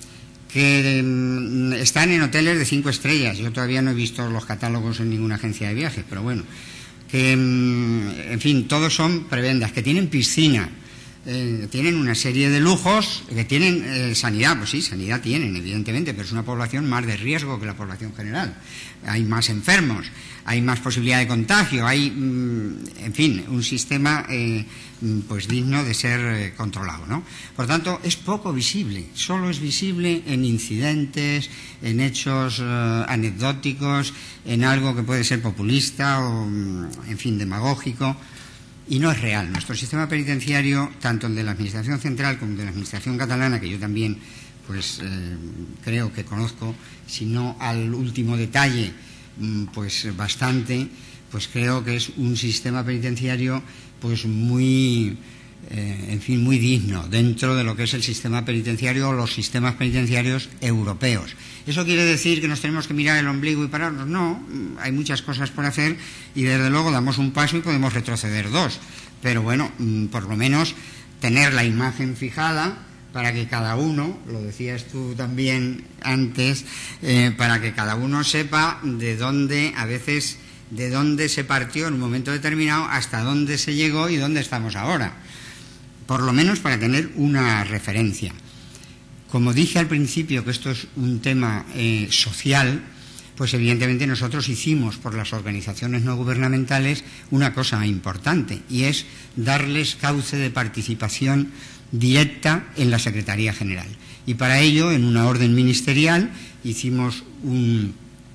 que están en hoteles de 5 estrellas. Yo todavía no he visto los catálogos en ninguna agencia de viajes, pero bueno. Que, en fin, todos son prebendas, que tienen piscina. Tienen una serie de lujos, que tienen sanidad, pues sí, sanidad tienen, evidentemente, pero es una población más de riesgo que la población general. Hay más enfermos, hay más posibilidad de contagio, hay, en fin, un sistema pues digno de ser controlado, ¿no? Por tanto, es poco visible, solo es visible en incidentes, en hechos anecdóticos, en algo que puede ser populista o, en fin, demagógico. Y no es real. Nuestro sistema penitenciario, tanto el de la Administración Central como el de la Administración Catalana, que yo también pues creo que conozco, si no al último detalle, pues bastante, pues creo que es un sistema penitenciario pues muy, en fin, muy digno dentro de lo que es el sistema penitenciario o los sistemas penitenciarios europeos. ¿Eso quiere decir que nos tenemos que mirar el ombligo y pararnos? No, hay muchas cosas por hacer y desde luego damos un paso y podemos retroceder 2. Pero bueno, por lo menos tener la imagen fijada para que cada uno, lo decías tú también antes, para que cada uno sepa de dónde, a veces, de dónde se partió en un momento determinado, hasta dónde se llegó y dónde estamos ahora. Por lo menos para tener una referencia. Como dije al principio que esto es un tema social, pues evidentemente nosotros hicimos por las organizaciones no gubernamentales una cosa importante, y es darles cauce de participación directa en la Secretaría General. Y para ello, en una orden ministerial, hicimos un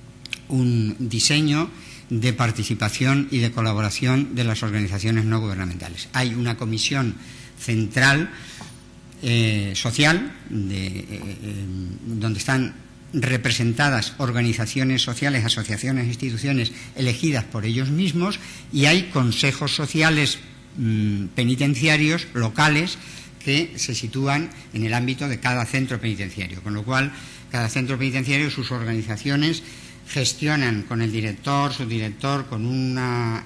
diseño de participación y de colaboración de las organizaciones no gubernamentales. Hay una comisión central social donde están representadas organizaciones sociales, asociaciones, instituciones elegidas por ellos mismos, y hay consejos sociales penitenciarios locales que se sitúan en el ámbito de cada centro penitenciario, con lo cual cada centro penitenciario, sus organizaciones gestionan con el director, subdirector, con una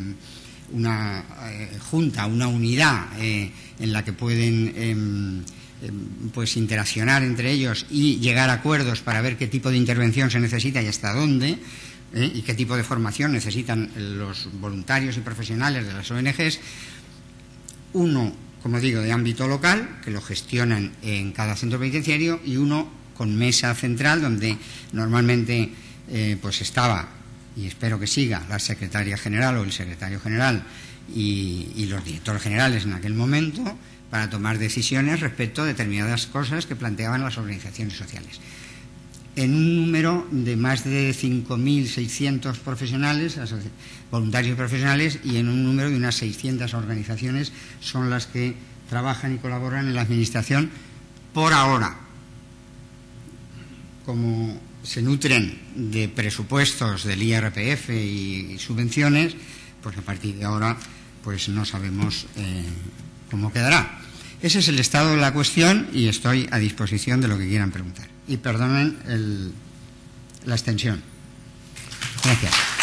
junta, una unidad en la que pueden pues interaccionar entre ellos y llegar a acuerdos para ver qué tipo de intervención se necesita y hasta dónde, y qué tipo de formación necesitan los voluntarios y profesionales de las ONGs. Uno, como digo, de ámbito local, que lo gestionan en cada centro penitenciario, y uno con mesa central, donde normalmente pues estaba, y espero que siga, la secretaria general o el secretario general y los directores generales en aquel momento, para tomar decisiones respecto a determinadas cosas que planteaban las organizaciones sociales. En un número de más de 5.600 profesionales, voluntarios profesionales, y en un número de unas 600 organizaciones son las que trabajan y colaboran en la administración por ahora. Como se nutren de presupuestos del IRPF y subvenciones, pues a partir de ahora pues no sabemos cómo quedará. Ese es el estado de la cuestión y estoy a disposición de lo que quieran preguntar. Y perdonen la extensión. Gracias.